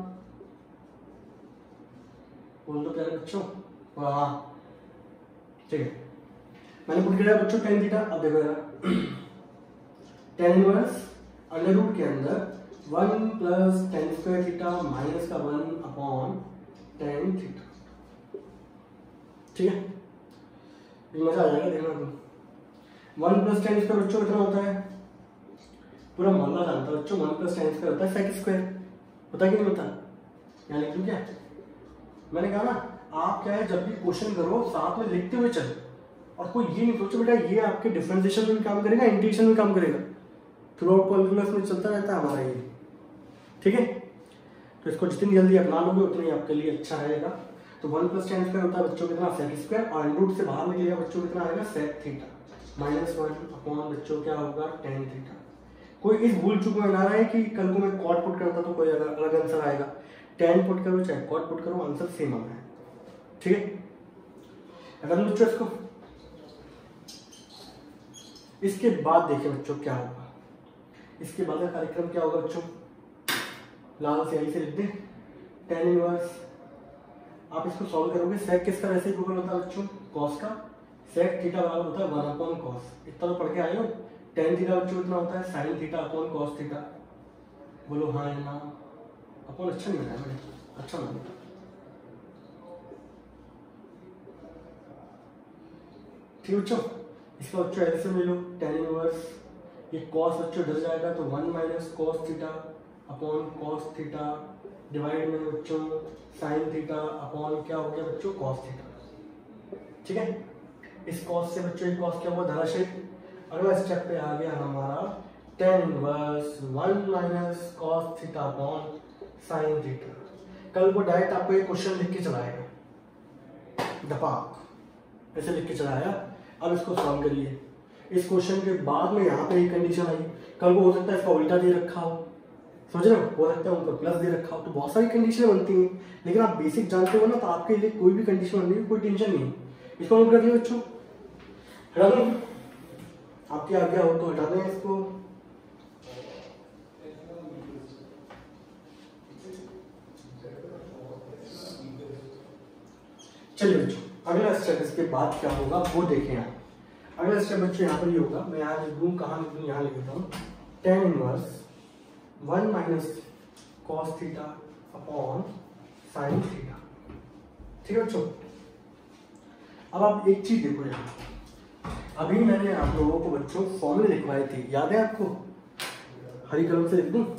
बोल दो प्यारे बच्चों हाँ, ठीक है। मैंने पुट किया बच्चों tan थीटा। अब देखो यार tan इनवर्स अंडर रूट के अंदर one plus tan square theta minus का वन अपॉन टेन थीटा, ठीक है। ये मजा आ जाएगा देखना तुम। वन प्लस टेन स्क्वायर बच्चों कितना होता है, पूरा मोहल्ला जानता है बच्चों, वन प्लस टेन स्क्वायर होता है सेक स्क्वायर, पता कि नहीं होता, यहाँ लिख दूँ क्या। मैंने कहा ना आप क्या है जब भी क्वेश्चन करो साथ में लिखते हुए चलो, और कोई ये नहीं सोचो बेटा ये आपके डिफरेंशिएशन में भी काम करेगा, इंटीग्रेशन में काम करेगा, थ्रू आउट कैलकुलस में चलता रहता है हमारा ये, ठीक है। तो इसको जितनी जल्दी अपना लोगे उतनी आपके लिए अच्छा रहेगा। तो वन प्लस टेन स्क्वायर होता है बच्चों कितना सेक स्क्वायर, और रूट से बाहर निकलेगा बच्चों कितना आएगा sec theta, minus one upon बच्चों क्या होगा टेन थीटा। कोई इस भूल चूक में ना रहा है कि कल को मैं कॉट पुट करता तो कोई अलग अलग आंसर आएगा, टेन पुट करो चाहे कॉट पुट करो आंसर सेम आता है, ठीक है। अगर बच्चों इसको इसके बाद देखिए बच्चों क्या होगा, इसके बाद का कार्यक्रम क्या होगा बच्चों, लाल स्याही से लिख दे टेन इनवर्स। आप इसको सॉल्व करोगे, सेक किसका वैसे ही इक्वल होता है बच्चों कॉस का, सेक थीटा बराबर होता है वन अपॉन कॉस, इतना तो पढ़ के आए हो। टेन थीटा बच्चों इतना होता है sine theta upon cos theta, बोलो हाँ या ना। अपॉन अच्छा नहीं बनाया मैंने, अच्छा बना, ठीक है बच्चों। इसका बच्चों ऐसे ले लो टेन इनवर्स, ये कॉस बच्चों डर जाएगा तो one minus cos theta upon cos theta divide में बच्चों साइन थीटा अपॉन क्या हो गया बच्चों कॉस थीटा, ठीक है। इस कॉस से बच्चों कॉस क्या हुआ धराशयी। अगला स्टेप पे आ गया हमारा tan inverse one minus cos theta upon sine theta. कल को डायरेक्ट आपको ये क्वेश्चन लिख के चलाएगा, दपाक ऐसे लिख के चलाया। अब इसको सॉल्व करिए। इस क्वेश्चन के बाद में यहाँ पे एक कंडीशन आई, कल को हो सकता है इसका उल्टा दे रखा हो, समझ रहे हो, हो सकता है उनको प्लस दे रखा हो, तो बहुत सारी कंडीशनें बनती हैं। लेकिन आप बेसिक जानते हो ना, तो आपके लिए कोई भी कंडीशन बनने की कोई टेंशन नहीं है। इसको नोट कर दिए बच्चों, हटा दो, आपकी आज्ञा हो तो हटा दें इसको। चलिए बच्चों अगला स्टेप इसके बाद क्या होगा वो देखें आप। अगला स्टेप बच्चों यहाँ पर ही होगा, मैं यहाँ लिख दूँ, कहाँ लिख दूँ, यहाँ लिख देता हूँ tan inverse one minus cos theta upon sine theta, ठीक है बच्चों। अब आप एक चीज देखो यहाँ, अभी मैंने आप लोगों को बच्चों फॉर्मूले लिखवाए थे, याद है आपको, हरी कलम से लिख दूँ,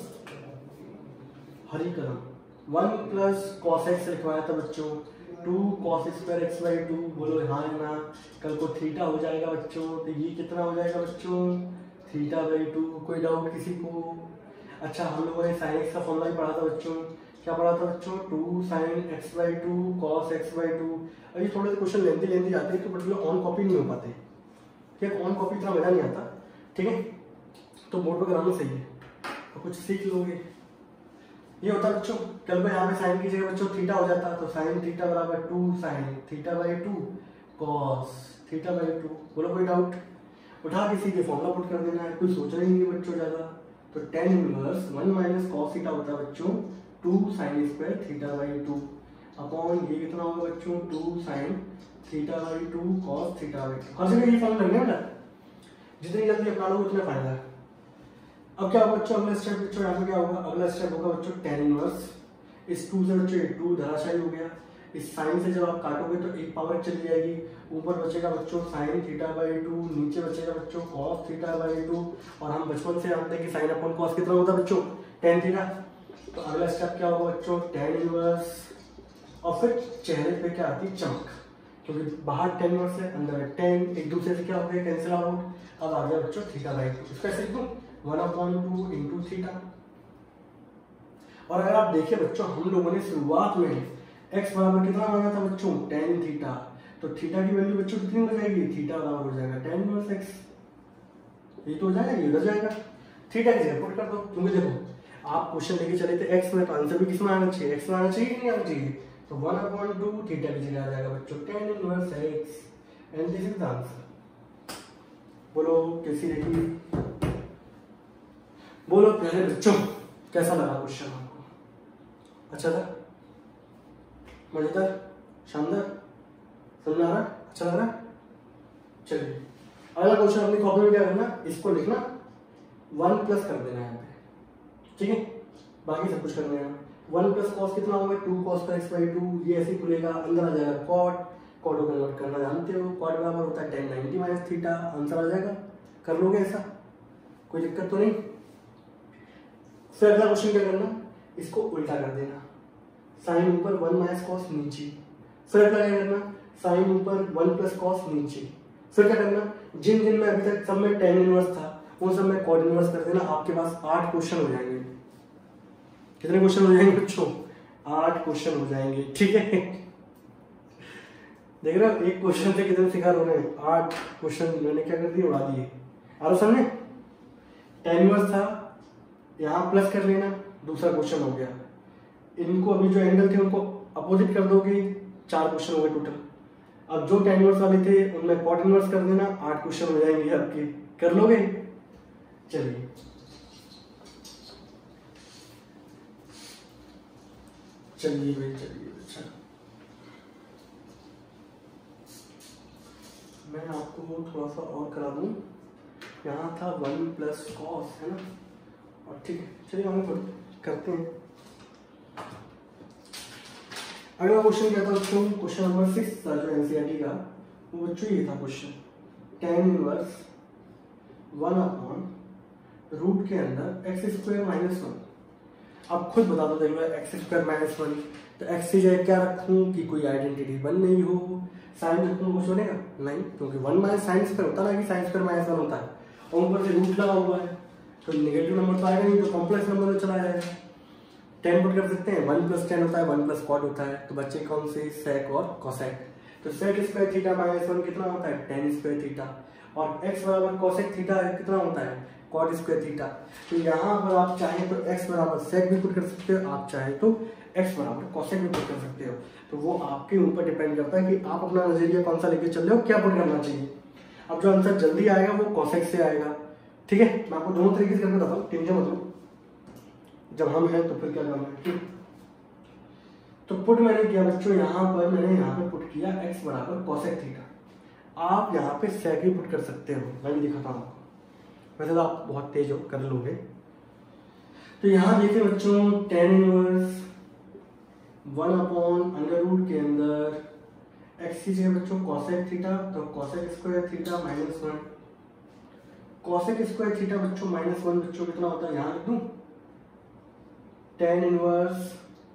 हरी कलम, वन प्लस कॉस एक्स लिखवाया था बच्चों, two cos square x by two, बोलो हाँ ना। कल को थीटा हो जाएगा बच्चों, तो ये कितना हो जाएगा बच्चों थीटा बाई टू। कोई डाउट किसी को? अच्छा हम लोगों ने साइन एक्स का फॉर्मूला ही पढ़ा था बच्चों, क्या पढ़ा था बच्चों, two sine x by two cos x by two. अभी थोड़े से क्वेश्चन लेंदी लेंदी जाते हैं तो मतलब ऑन कॉपी नहीं हो पाते, ठीक है, ऑन कॉपी इतना मजा नहीं आता, ठीक है, तो बोर्ड पर कराना सही है, तो कुछ सीख लोगे। ये होता है बच्चों, कल को यहाँ पे साइन की जगह बच्चों थीटा हो जाता, तो साइन थीटा बराबर two sine theta by two cos theta by two. बोलो कोई डाउट? उठा के सीधे फॉर्मूला पुट कर देना है, कोई सोचना ही नहीं है बच्चों ज्यादा। तो tan inverse one minus cos theta होता है बच्चों two sine square theta by two upon ये कितना होगा बच्चों two sine theta by two cos theta by two. हर जगह ये फॉर्मूला लगने बेटा, जितनी जल्दी अपना लोगे उतना फायदा है। अब क्या होगा बच्चों, अगला स्टेप बच्चों यहाँ पे क्या होगा, अगला स्टेप होगा बच्चों टेन इनवर्स, इस टू से बच्चों टू धराशायी हो गया, इस साइन से जब आप काटोगे तो एक पावर चली जाएगी, ऊपर बचेगा बच्चों साइन थीटा बाई टू, नीचे बचेगा बच्चों कॉस थीटा बाई टू। और हम बचपन से जानते हैं कि साइन अपॉन कॉस कितना होता है बच्चों टेन थीटा। तो अगला स्टेप क्या होगा बच्चों टेन इनवर्स, और फिर चेहरे पे क्या आती है चमक, क्योंकि बाहर टेन इनवर्स है अंदर है टेन, एक दूसरे से क्या हो गया कैंसिल आउट। अब आ गया बच्चों थीटा बाई टू, इसका ऐसे लिखूं one upon two into theta. और अगर आप देखिए बच्चों हम लोगों ने शुरुआत में x बराबर कितना मांगा था बच्चों टेन थीटा, तो थीटा की वैल्यू बच्चों कितनी हो जाएगी, थीटा बराबर हो जाएगा टेन इनवर्स x, ये तो हो जाएगा, ये हो जाएगा, थीटा की जगह पुट कर दो। क्योंकि देखो आप क्वेश्चन लेके चले थे x में, तो आंसर भी किसमें आना चाहिए, x में आना चाहिए कि नहीं आना चाहिए, तो वन अपॉन टू थीटा की जगह आ जाएगा बच्चों tan inverse x and this is the answer. बोलो कैसी रही, बोलो प्यारे बच्चों कैसा लगा क्वेश्चन आपको? अच्छा था, मजेदार, शानदार, समझ आ रहा, अच्छा लग रहा? चलिए अगला क्वेश्चन अपनी कॉपी में क्या करना, इसको लिखना वन प्लस कर देना यहाँ पे, ठीक है, बाकी सब कुछ कर देना। वन प्लस कॉस कितना होगा, टू कॉस का एक्स बाई टू, ये ऐसे खुलेगा, अंदर आ जाएगा कॉट, कॉट को कन्वर्ट करना जानते हो, कॉट बराबर होता है tan ninety minus theta, answer आ जाएगा। कर लोगे ऐसा, कोई दिक्कत तो नहीं? फिर अगला क्वेश्चन क्या करना, इसको उल्टा कर देना, साइन ऊपर वन माइनस कॉस नीचे। फिर अगला क्या करना, साइन ऊपर वन प्लस कॉस नीचे। फिर क्या करना, जिन जिन में अभी तक सब में टेन इनवर्स था उन सब में कॉट इनवर्स कर देना। आपके पास आठ क्वेश्चन हो जाएंगे। कितने क्वेश्चन हो जाएंगे बच्चों? आठ क्वेश्चन हो जाएंगे, ठीक है। देख रहे हो एक क्वेश्चन से कितने शिकार हो रहे हैं, आठ क्वेश्चन मैंने क्या कर दिए, उड़ा दिए। आ सामने टेन इनवर्स था, यहाँ प्लस कर लेना, दूसरा क्वेश्चन हो गया। इनको अभी जो एंगल थे उनको अपोजिट कर दोगे, चार क्वेश्चन हो गए टोटल। अब जो टेन इनवर्स वाले थे उनमें कॉट इनवर्स कर देना, आठ क्वेश्चन हो जाएंगे आपके। कर लोगे? चलिए चलिए भाई चलिए। अच्छा मैं आपको थोड़ा सा और करा दूं, यहाँ था वन प्लस कॉस है ना, और ठीक है चलिए हम करते हैं। अगला क्वेश्चन क्या था बच्चों, क्वेश्चन नंबर सिक्स था जो एनसीईआरटी का, वो बच्चों ये था question, tan inverse one upon root के अंदर एक्स स्क्वायर माइनस वन। अब खुद बता दो, देख लो एक्स स्क्वायर माइनस वन, तो एक्स की जगह क्या रखूं कि कोई आइडेंटिटी वन नहीं हो, साइन रखूं कुछ बनेगा नहीं, क्योंकि वन माइनस साइन स्क्वायर होता है ना, कि साइन स्क्वायर माइनस वन होता है, और ऊपर से रूट लगा हुआ है तो नेगेटिव नंबर तो आएगा नहीं, तो कॉम्प्लेक्स नंबर में चला जाएगा। टेन पुट कर सकते हैं, वन प्लस टेन होता है, वन प्लस कॉट होता है, तो बच्चे कौन से, सेक और कोसेक। तो sec square theta minus one कितना होता है, टेन स्क्वायर थीटा, और एक्स बराबर कोसेक थीटा कितना होता है, कॉट स्क्वायर थीटा। तो यहाँ पर आप चाहें तो एक्स बराबर सेक भी पुट कर सकते हो, आप चाहें तो एक्स बराबर कोसेक भी पुट कर सकते हो, तो वो आपके ऊपर डिपेंड करता है कि आप अपना नजरिया कौन सा लेके चल रहे हो, क्या पुट करना चाहिए। अब जो आंसर जल्दी आएगा वो कोसेक से आएगा, ठीक है। मैं आपको दोनों तरीके से करके बताता हूँ, टेंशन मत लो, जब हम हैं तो फिर क्या करना है। तो पुट मैंने किया बच्चों, यहाँ पर मैंने यहाँ पे पुट किया x बराबर कोसेक थीटा। आप यहाँ पे सेक भी पुट कर सकते हो, मैं भी दिखाता हूँ आपको, वैसे तो आप बहुत तेज हो, कर लोगे। तो यहाँ देखिए बच्चों, tan inverse one upon under root के अंदर x की जगह बच्चों कोसेक थीटा, तो cosec square theta minus one. Cosec square theta बच्चों माइनस वन बच्चों कितना होता है, यहाँ लिख दूं, tan inverse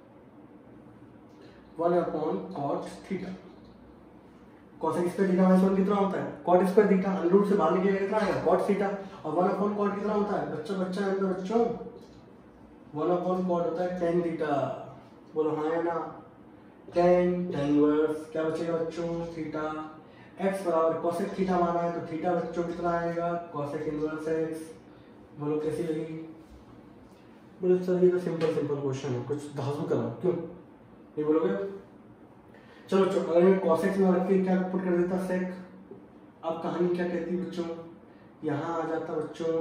one upon cot theta. Cosec square theta minus one कितना होता है, cot square theta, under root से बाहर निकलेगा कितना आएगा, कॉट थीटा, और वन अपॉन कॉट कितना होता है, बच्चा बच्चा है तो बच्चों वन अपॉन कॉट होता है टेन थीटा। बोलो हाँ या ना, टेन टेन इनवर्स क्या बचेगा बच्चों, थीटा। एक्स बराबर कोसेक थीटा माना है तो थीटा बच्चों कितना आएगा, कोसेक इनवर्स एक्स। बोलो कैसी लगी? बोलो सर ये तो सिंपल सिंपल क्वेश्चन है, कुछ धांसू कराओ, क्यों नहीं बोलोगे? चलो चलो, अगर मैं कोसेक में रख के क्या पुट कर देता, सेक। अब कहानी क्या कहती है बच्चों, यहाँ आ जाता बच्चों,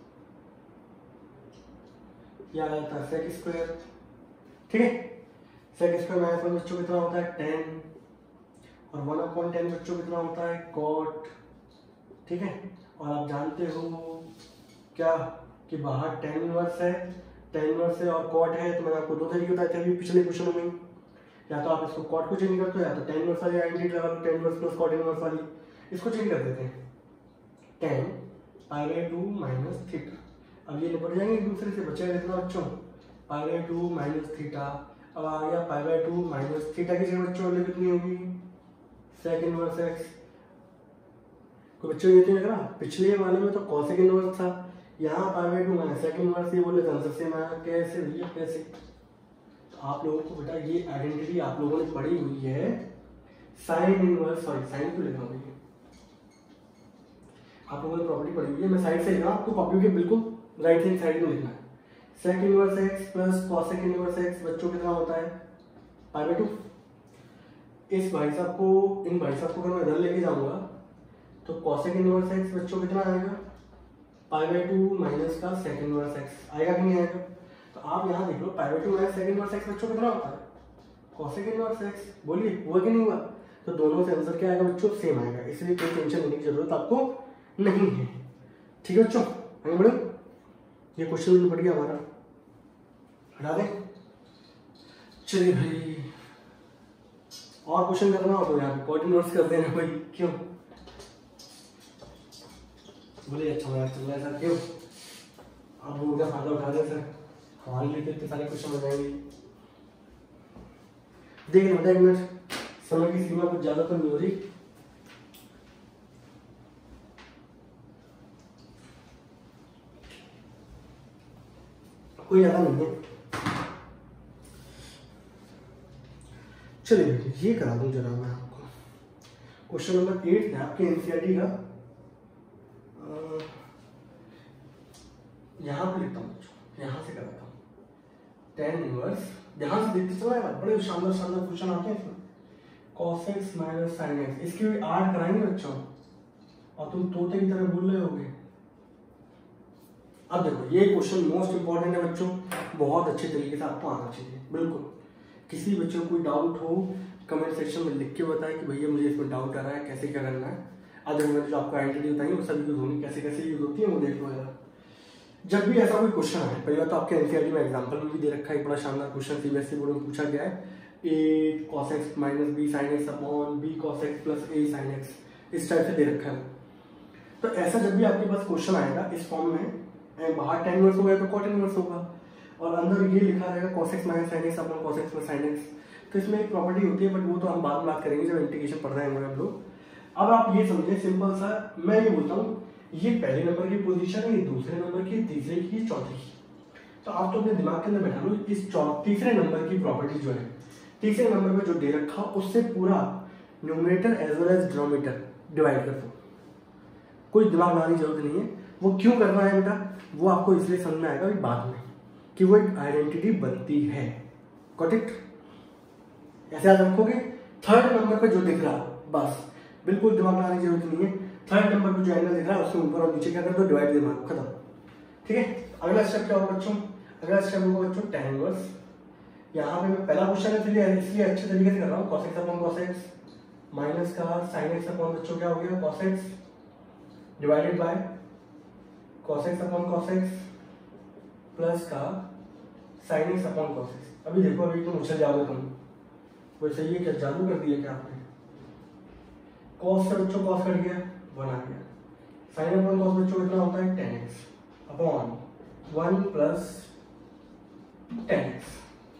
यहाँ आ जाता सेक स्क्वायर, ठीक है। सेक स्क्वायर माइनस वन बच्चों कितना होता है, टेन, और वन अपॉन टेन बच्चों कितना होता है, कॉट, ठीक है। और आप जानते हो क्या कि बाहर टेन इनवर्स है, टेन इनवर्स है और कॉट है, तो मैंने आपको दो तरीके बताए थे अभी पिछले क्वेश्चन में, या तो आप इसको कॉट को चेंज करते हो, या तो टेन इनवर्स वाली आइडेंटिटी लगा लो, tan inverse plus cot inverse वाली, इसको चेंज कर देते हैं, tan pi by two minus theta. अब ये निपट जाएंगे एक दूसरे से, बचेगा कितना बच्चों, pi by two minus theta. अब आ गया pi by two minus theta की जगह बच्चों वाली कितनी होगी, सेक इनवर्स एक्स। कोई बच्चों ये लग रहा, पिछले वाले में तो कॉसेक इनवर्स था, यहाँ pi by two minus sec inverse, ये बोले आंसर सेम आया, कैसे भैया कैसे? तो आप लोगों को बेटा ये आइडेंटिटी आप लोगों ने पढ़ी हुई है, साइन इनवर्स, सॉरी साइन क्यों लिखा हुआ है, आप लोगों ने प्रॉपर्टी पढ़ी हुई है, मैं साइड से लिखा, आपको कॉपी के बिल्कुल राइट हैंड साइड में लिखना है। Sec inverse x plus cosec inverse x बच्चों कितना होता है, पाई बाई टू, इस भाई साहब को, इन भाई साहब को अगर मैं इधर लेके जाऊंगा तो कॉसेक इनवर्स एक्स बच्चों कितना आएगा, पाई बाई टू माइनस का सेक इनवर्स एक्स आएगा कि नहीं आएगा। तो आप यहाँ देख लो pi by two minus sec inverse x बच्चों कितना होता है, कॉसेक इनवर्स एक्स। बोलिए हुआ कि नहीं हुआ। तो दोनों से आंसर क्या आएगा बच्चों, सेम आएगा, इसलिए कोई टेंशन लेने की जरूरत आपको नहीं है। ठीक है बच्चों, आगे बढ़ो। ये क्वेश्चन भी बढ़ गया हमारा, हटा दें। चलिए भाई और क्वेश्चन करना हो तो यहाँ पे कॉट इनवर्स कर देना भाई। क्यों बोले अच्छा मैं चल रहा है सर, क्यों आप लोगों का फायदा उठा दें सर, हमारे लिए तो इतने सारे क्वेश्चन हो जाएंगे। देख लेते एक मिनट, समय की सीमा कुछ ज्यादा तो नहीं हो रही। कोई ज्यादा नहीं है। चलिए बेटे ये करा दूं जरा मैं आपको। क्वेश्चन नंबर एट है आपके एनसीईआरटी का, यहां पे लिखता हूँ बच्चों, यहां से कराता हूँ। टेन इनवर्स ध्यान से देखते चलो यार, बड़े शानदार शानदार क्वेश्चन आते हैं इसमें। cos x minus sin x, इसकी भी आठ कराएंगे बच्चों, और तुम तोते की तरह बोल रहे होगे। अब देखो ये क्वेश्चन मोस्ट इंपॉर्टेंट है बच्चों, बहुत अच्छे तरीके से आपको आना चाहिए बिल्कुल। किसी बच्चे को कोई डाउट हो कमेंट सेक्शन में लिख के बताए कि भैया मुझे इसमें डाउट आ रहा है, कैसे क्या करना है। अगर मैंने जो आपको आइडेंटिटी बताई वो सब यूज होनी, कैसे कैसे यूज होती है वो देख लो यार। जब भी ऐसा कोई क्वेश्चन आए, पहले तो आपके एनसीईआरटी में एग्जांपल में भी दे रखा है, बड़ा शानदार क्वेश्चन सीबीएसई बोर्ड में पूछा गया है। A cos x minus b sin x upon b cos x plus a sin x, इस टाइप से दे रखा है। तो ऐसा जब भी आपके पास क्वेश्चन आएगा इस फॉर्म में, बाहर tan इनवर्स होगा तो cot इनवर्स होगा, और अंदर ये लिखा रहेगा cos x minus sin x upon cos x plus sin x। तो इसमें एक प्रॉपर्टी होती है, बट वो तो हम बाद में बात करेंगे जब इंटीग्रेशन पढ़ रहे हैं हम लोग। अब आप ये समझे सिंपल सा, मैं ये बोलता हूँ ये पहले नंबर की पोजीशन है, ये दूसरे नंबर की, तीसरे की, चौथे की। तो आप तो अपने दिमाग के अंदर बैठा लो इस तीसरे नंबर की प्रॉपर्टी जो है, तीसरे नंबर में जो दे रखा उससे पूरा numerator as well as denominator divide कर दो। कोई दिमाग लगाने की जरूरत नहीं है। वो क्यों करना है बेटा, वो आपको इसलिए समझ में आएगा बाद में कि वो एक आइडेंटिटी बनती है। Got it. ऐसे याद रखोगे, थर्ड नंबर पे जो दिख रहा बस बिल्कुल दिमाग लगाने की जरूरत नहीं है। थर्ड नंबर पे जो एंगल दिख रहा है उसके ऊपर और नीचे क्या कर दो, डिवाइड दे मारो, खत्म। ठीक है, अगला स्टेप क्या होगा बच्चों, अगला स्टेप होगा बच्चों tan इनवर्स। यहाँ पे मैं पहला क्वेश्चन है इसलिए इसलिए अच्छे तरीके से कर रहा हूँ। cos x upon cos x minus का sin x अपॉन बच्चों क्या हो गया cos x divided by cos x upon cos x plus का sin x upon cos x। अभी देखो अभी तुम उछल जाओगे तुम, वैसे ये क्या जादू कर दिया क्या आपने। cos से बच्चों cos कट गया, वन आ गया। sin अपॉन cos बच्चों कितना होता है tan x upon one plus tan x।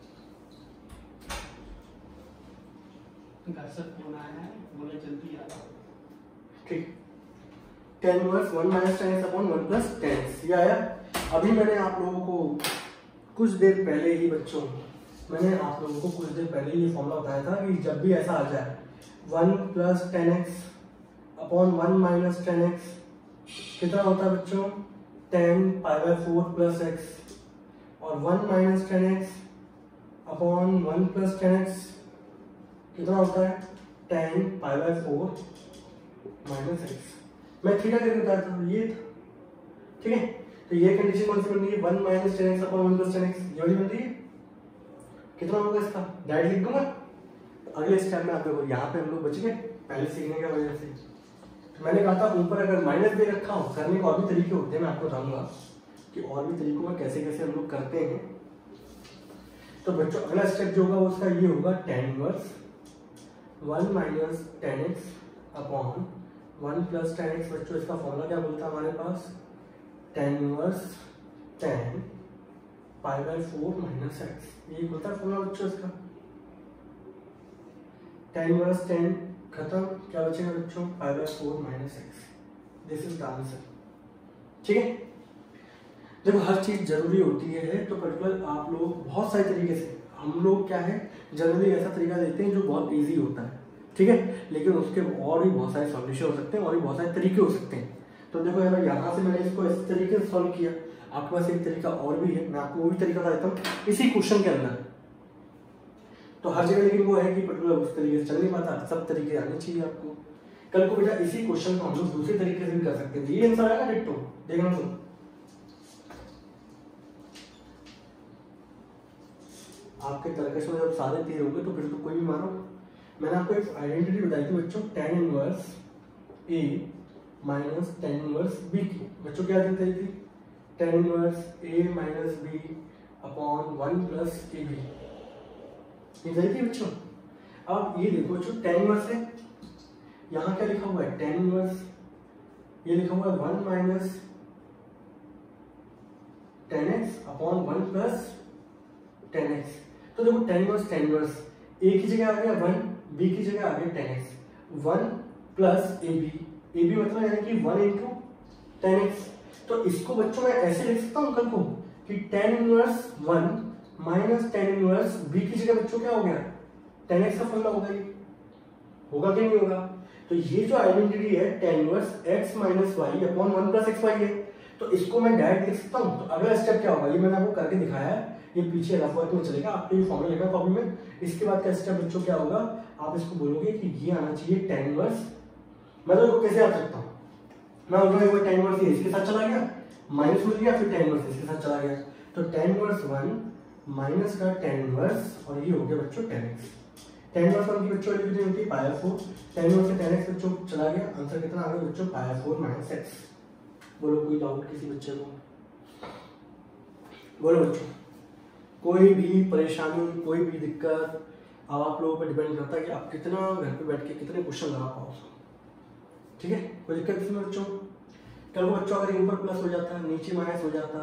ठीक, tan inverse one minus tan x upon one plus tan x ये आया। अभी मैंने आप लोगों को कुछ देर पहले ही बच्चों मैंने आप लोगों को कुछ देर पहले ये फॉर्मूला बताया था कि जब भी ऐसा आ जाए one plus tan x upon one minus tan x कितना होता है बच्चों tan pi by four plus x, और one minus tan x upon one plus tan x कितना होता है tan pi by four minus x। मैं थीटा करके बताया था ये था। ठीक है, तो ये कंडीशन कौन सी बन रही है, one minus tan x upon one plus tan x ये वाली बन रही है। कितना होगा इसका डायरेक्ट लिख दूंगा। अगले स्टेप में आप देखो यहाँ पे हम लोग बच गए पहले सीखने की वजह से। मैंने कहा था ऊपर अगर माइनस दे रखा हो करने के और भी तरीके होते हैं, मैं आपको बताऊंगा कि और भी तरीकों में कैसे कैसे हम लोग करते हैं। तो बच्चों अगला स्टेप जो होगा उसका ये होगा tan inverse one minus tan x upon one plus tan x। बच्चों इसका फॉर्मूला क्या बोलता है हमारे पास, tan inverse tan pi by four minus x, ये बोलता है फॉर्मूला बच्चों इसका। tan इनवर्स tan खत्म, क्या बचेगा बच्चों pi by four minus x. This is the answer. ठीक है, देखो हर चीज जरूरी होती है तो पर्टिकुलर आप लोग बहुत सारे तरीके से, हम लोग क्या है जनरली ऐसा तरीका देते हैं जो बहुत इजी होता है। ठीक है, लेकिन उसके और भी बहुत सारे सॉल्यूशन हो सकते हैं और भी बहुत सारे तरीके हो सकते हैं। तो देखो यार यहाँ से मैंने इसको इस तरीके से सॉल्व किया, आपके पास एक तरीका और भी है, मैं आपको वो भी तरीका बता देता हूँ इसी क्वेश्चन के अंदर। तो हर जगह लेकिन वो है कि पर्टिकुलर उस तरीके से चल नहीं पाता, सब तरीके आने चाहिए आपको। कल को बेटा इसी क्वेश्चन को हम लोग दूसरे तरीके से भी कर सकते हैं। ये आंसर आएगा डिट्टो, देखना तुम। आपके तर्कश में जब सारे तीर होंगे तो फिर तो कोई भी मानो। मैंने आपको एक आइडेंटिटी बताई थी बच्चों, tan inverse a minus tan inverse b की। बच्चों क्या बताई थी? Tan inverse a minus b upon one plus a b, ये सही थी बच्चों। अब ये देखो बच्चों, टेन इनवर्स है, यहाँ क्या लिखा हुआ है? टेन इनवर्स, ये लिखा हुआ है one minus tan x upon one plus tan x. तो देखो tan inverse tan inverse, a की जगह आ गया वन, बी की जगह आ गया tan x, one plus a b, a b मतलब यानी कि वन इंटू टेन एक्स। तो इसको बच्चों मैं ऐसे लिख सकता हूँ कल को कि tan inverse one minus tan inverse b की जगह बच्चों क्या हो गया? टेन एक्स का फॉर्मूला होगा, ये होगा कि नहीं होगा? तो ये जो आइडेंटिटी है tan inverse x minus y upon one plus x y है, तो इसको मैं डायरेक्ट लिख सकता हूँ। तो अगला स्टेप क्या होगा, ये मैंने आपको करके दिखाया है, ये पीछे रफ वर्क में चलेगा, आपको ये फॉर्मूला लिखना कॉपी में। इसके बाद का स्टेप बच्चों क्या होगा, आप इसको बोलोगे कि ये आना चाहिए टेन इनवर्स। मैं तो इसको कैसे आ सकता हूँ, मैं बोलूँगा टेन इनवर्स ये इसके साथ चला गया, माइनस मिल गया, फिर टेन इनवर्स इसके साथ चला गया, तो टेन इनवर्स वन माइनस का टेन इनवर्स, और ये हो गया बच्चों tan x. Tan inverse one की बच्चों कितनी होती है? Pi four. टेन इनवर्स से टेन एक्स बच्चों चला गया, आंसर कितना आ गया बच्चों? Pi four minus x. बोलो कोई डाउट किसी बच्चे को? बोलो बच्चों, कोई भी परेशानी, कोई भी दिक्कत, अब आप लोगों पर डिपेंड करता है कि आप कितना घर पे बैठ के कितने क्वेश्चन लगा पाओ। ठीक है, कोई दिक्कत इसमें बच्चों? कल वो बच्चों अगर ऊपर प्लस हो जाता है, नीचे माइनस हो जाता,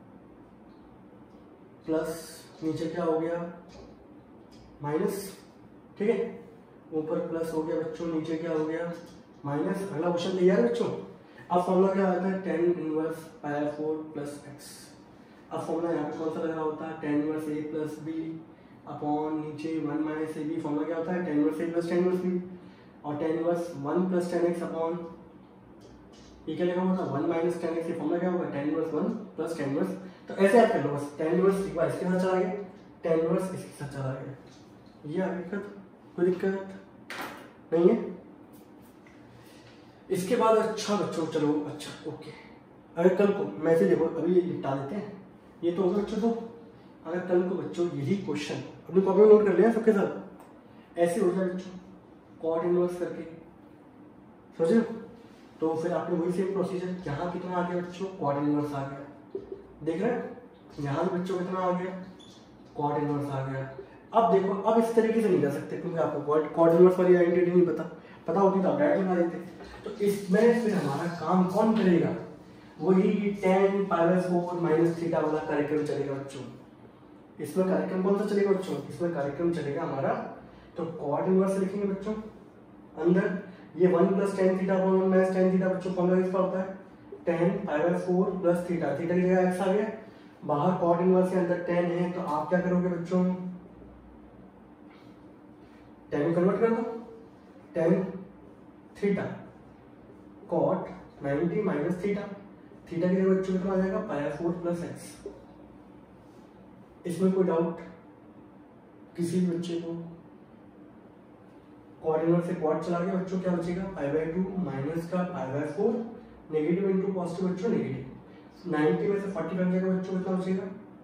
प्लस नीचे क्या हो गया? माइनस। ठीक है, ऊपर प्लस हो गया बच्चों, नीचे क्या हो गया? माइनस। अगला क्वेश्चन तैयार है बच्चों? अब फॉर्मूला क्या आता है? Tan inverse pi four plus x. अब फॉर्मूला यहाँ पे कौन सा लगा होता है? Tan inverse a plus b upon नीचे one minus a b. Formula क्या होता है? Tan inverse a plus tan inverse b, और tan inverse one plus tan x upon, ये क्या लिखा होता है? One minus tan x. Formula क्या होगा? Tan inverse one plus tan inverse. तो ऐसे याद कर लो बस, टेन इनवर्स एक बार इसके साथ चला गया, टेन इनवर्स इसके साथ चला गया, ये आ दिक्कत? कोई दिक्कत नहीं है? इसके बाद अच्छा बच्चों, चलो अच्छा ओके, अगर कल को मैं से देखो अभी ये निपटा देते हैं, ये तो होगा बच्चों। तो अगर कल को बच्चों यही क्वेश्चन अपनी कॉपी में नोट कर लिया सबके साथ, ऐसे हो जाए बच्चों कॉट इनवर्स करके, समझे? तो फिर आपने वही सेम प्रोसीजर, यहाँ कितना आ गया बच्चों? कॉट इनवर्स आ गया, देख रहे हैं? यहाँ भी बच्चों कितना आ गया? कॉट इनवर्स आ गया। अब देखो, अब इस तरीके से नहीं कर सकते क्योंकि आपको कॉट कॉट इनवर्स वाली आइडेंटिटी नहीं पता, पता होती तो आप डायरेक्ट लगा देते। तो इसमें फिर हमारा काम कौन करेगा? वही tan pi four minus theta वाला कार्यक्रम चलेगा बच्चों। इसमें कार्यक्रम कौन सा चलेगा बच्चों? इसमें कार्यक्रम चलेगा हमारा, तो कॉट इनवर्स लिखेंगे बच्चों अंदर, ये one plus tan theta one minus tan theta बच्चों फॉर्मूला किसका होता है? Tan pi by four plus theta, theta की जगह एक्स आ गया, बाहर कॉट इनवर्स के अंदर टेन है, तो आप क्या करोगे बच्चों? टेन कन्वर्ट कर दो, tan theta cot ninety minus theta, theta की जगह बच्चों कितना आ जाएगा? Pi four plus x. इसमें कोई डाउट किसी भी बच्चे को? कॉट इनवर्स से कॉट चला गया बच्चों, क्या बचेगा? पाई बाय टू माइनस का pi by four, negative into positive बच्चों नेगेटिव। नाइनटी में से फोर्टी फाइव जाएगा बच्चों, कितना बचेगा?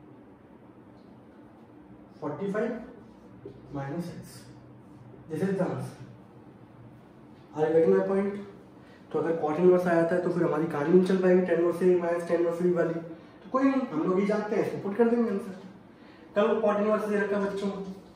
Forty five minus x. This is the answer. Are you getting my point? तो अगर कॉट इनवर्स आ जाता है तो फिर हमारी कहानी नहीं चल पाएगी टेन इनवर्स से माइनस टेन इनवर्स वाली, तो कोई नहीं, हम लोग ही जानते हैं, इसको पुट कर देंगे आंसर। कल कॉट इनवर्स दे रखा बच्चों,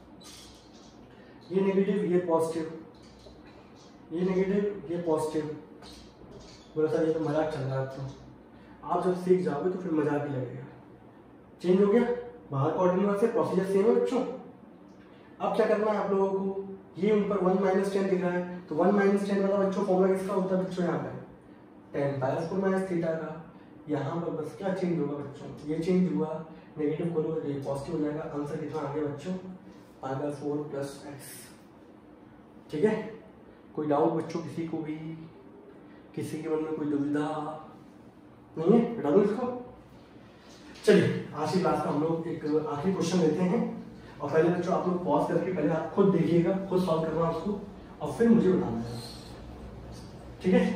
ये नेगेटिव ये पॉजिटिव, ये नेगेटिव ये पॉजिटिव। बोला सर ये तो मजाक चल रहा है, तो आप जब सीख जाओगे तो फिर मजाक ही लगेगा। चेंज हो गया, बाहर कॉट इनवर्स से प्रोसीजर सेम है बच्चों। अब क्या करना है आप लोगों को? ये ऊपर वन माइनस टेन दिख रहा है, तो वन माइनस टेन वाला बच्चों फॉर्मूला किसका होता है बच्चों? यहाँ पे tan pi four minus theta का। यहाँ पर बस क्या चेंज होगा बच्चों? ये चेंज हुआ, नेगेटिव खोलो ये पॉजिटिव हो जाएगा। आंसर कितना आ गया बच्चों? Pi by four plus x. ठीक है, कोई डाउट बच्चों किसी को भी? किसी के मन में कोई दुविधा नहीं है? बता दो इसको। चलिए आज की क्लास का हम लोग एक आखिरी क्वेश्चन लेते हैं। और पहले बच्चों आप लोग पॉज करके पहले आप खुद देखिएगा, खुद सॉल्व करना उसको और फिर मुझे बताना है, ठीक है?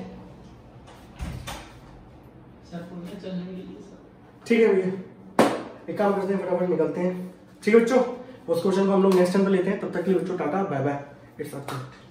ठीक है भैया, एक काम करते हैं, फटाफट निकलते हैं। ठीक है बच्चों, उस क्वेश्चन को हम लोग नेक्स्ट टाइम पे लेते हैं। तब तक के लिए बच्चों टाटा बाय बाय, इट्स ओके।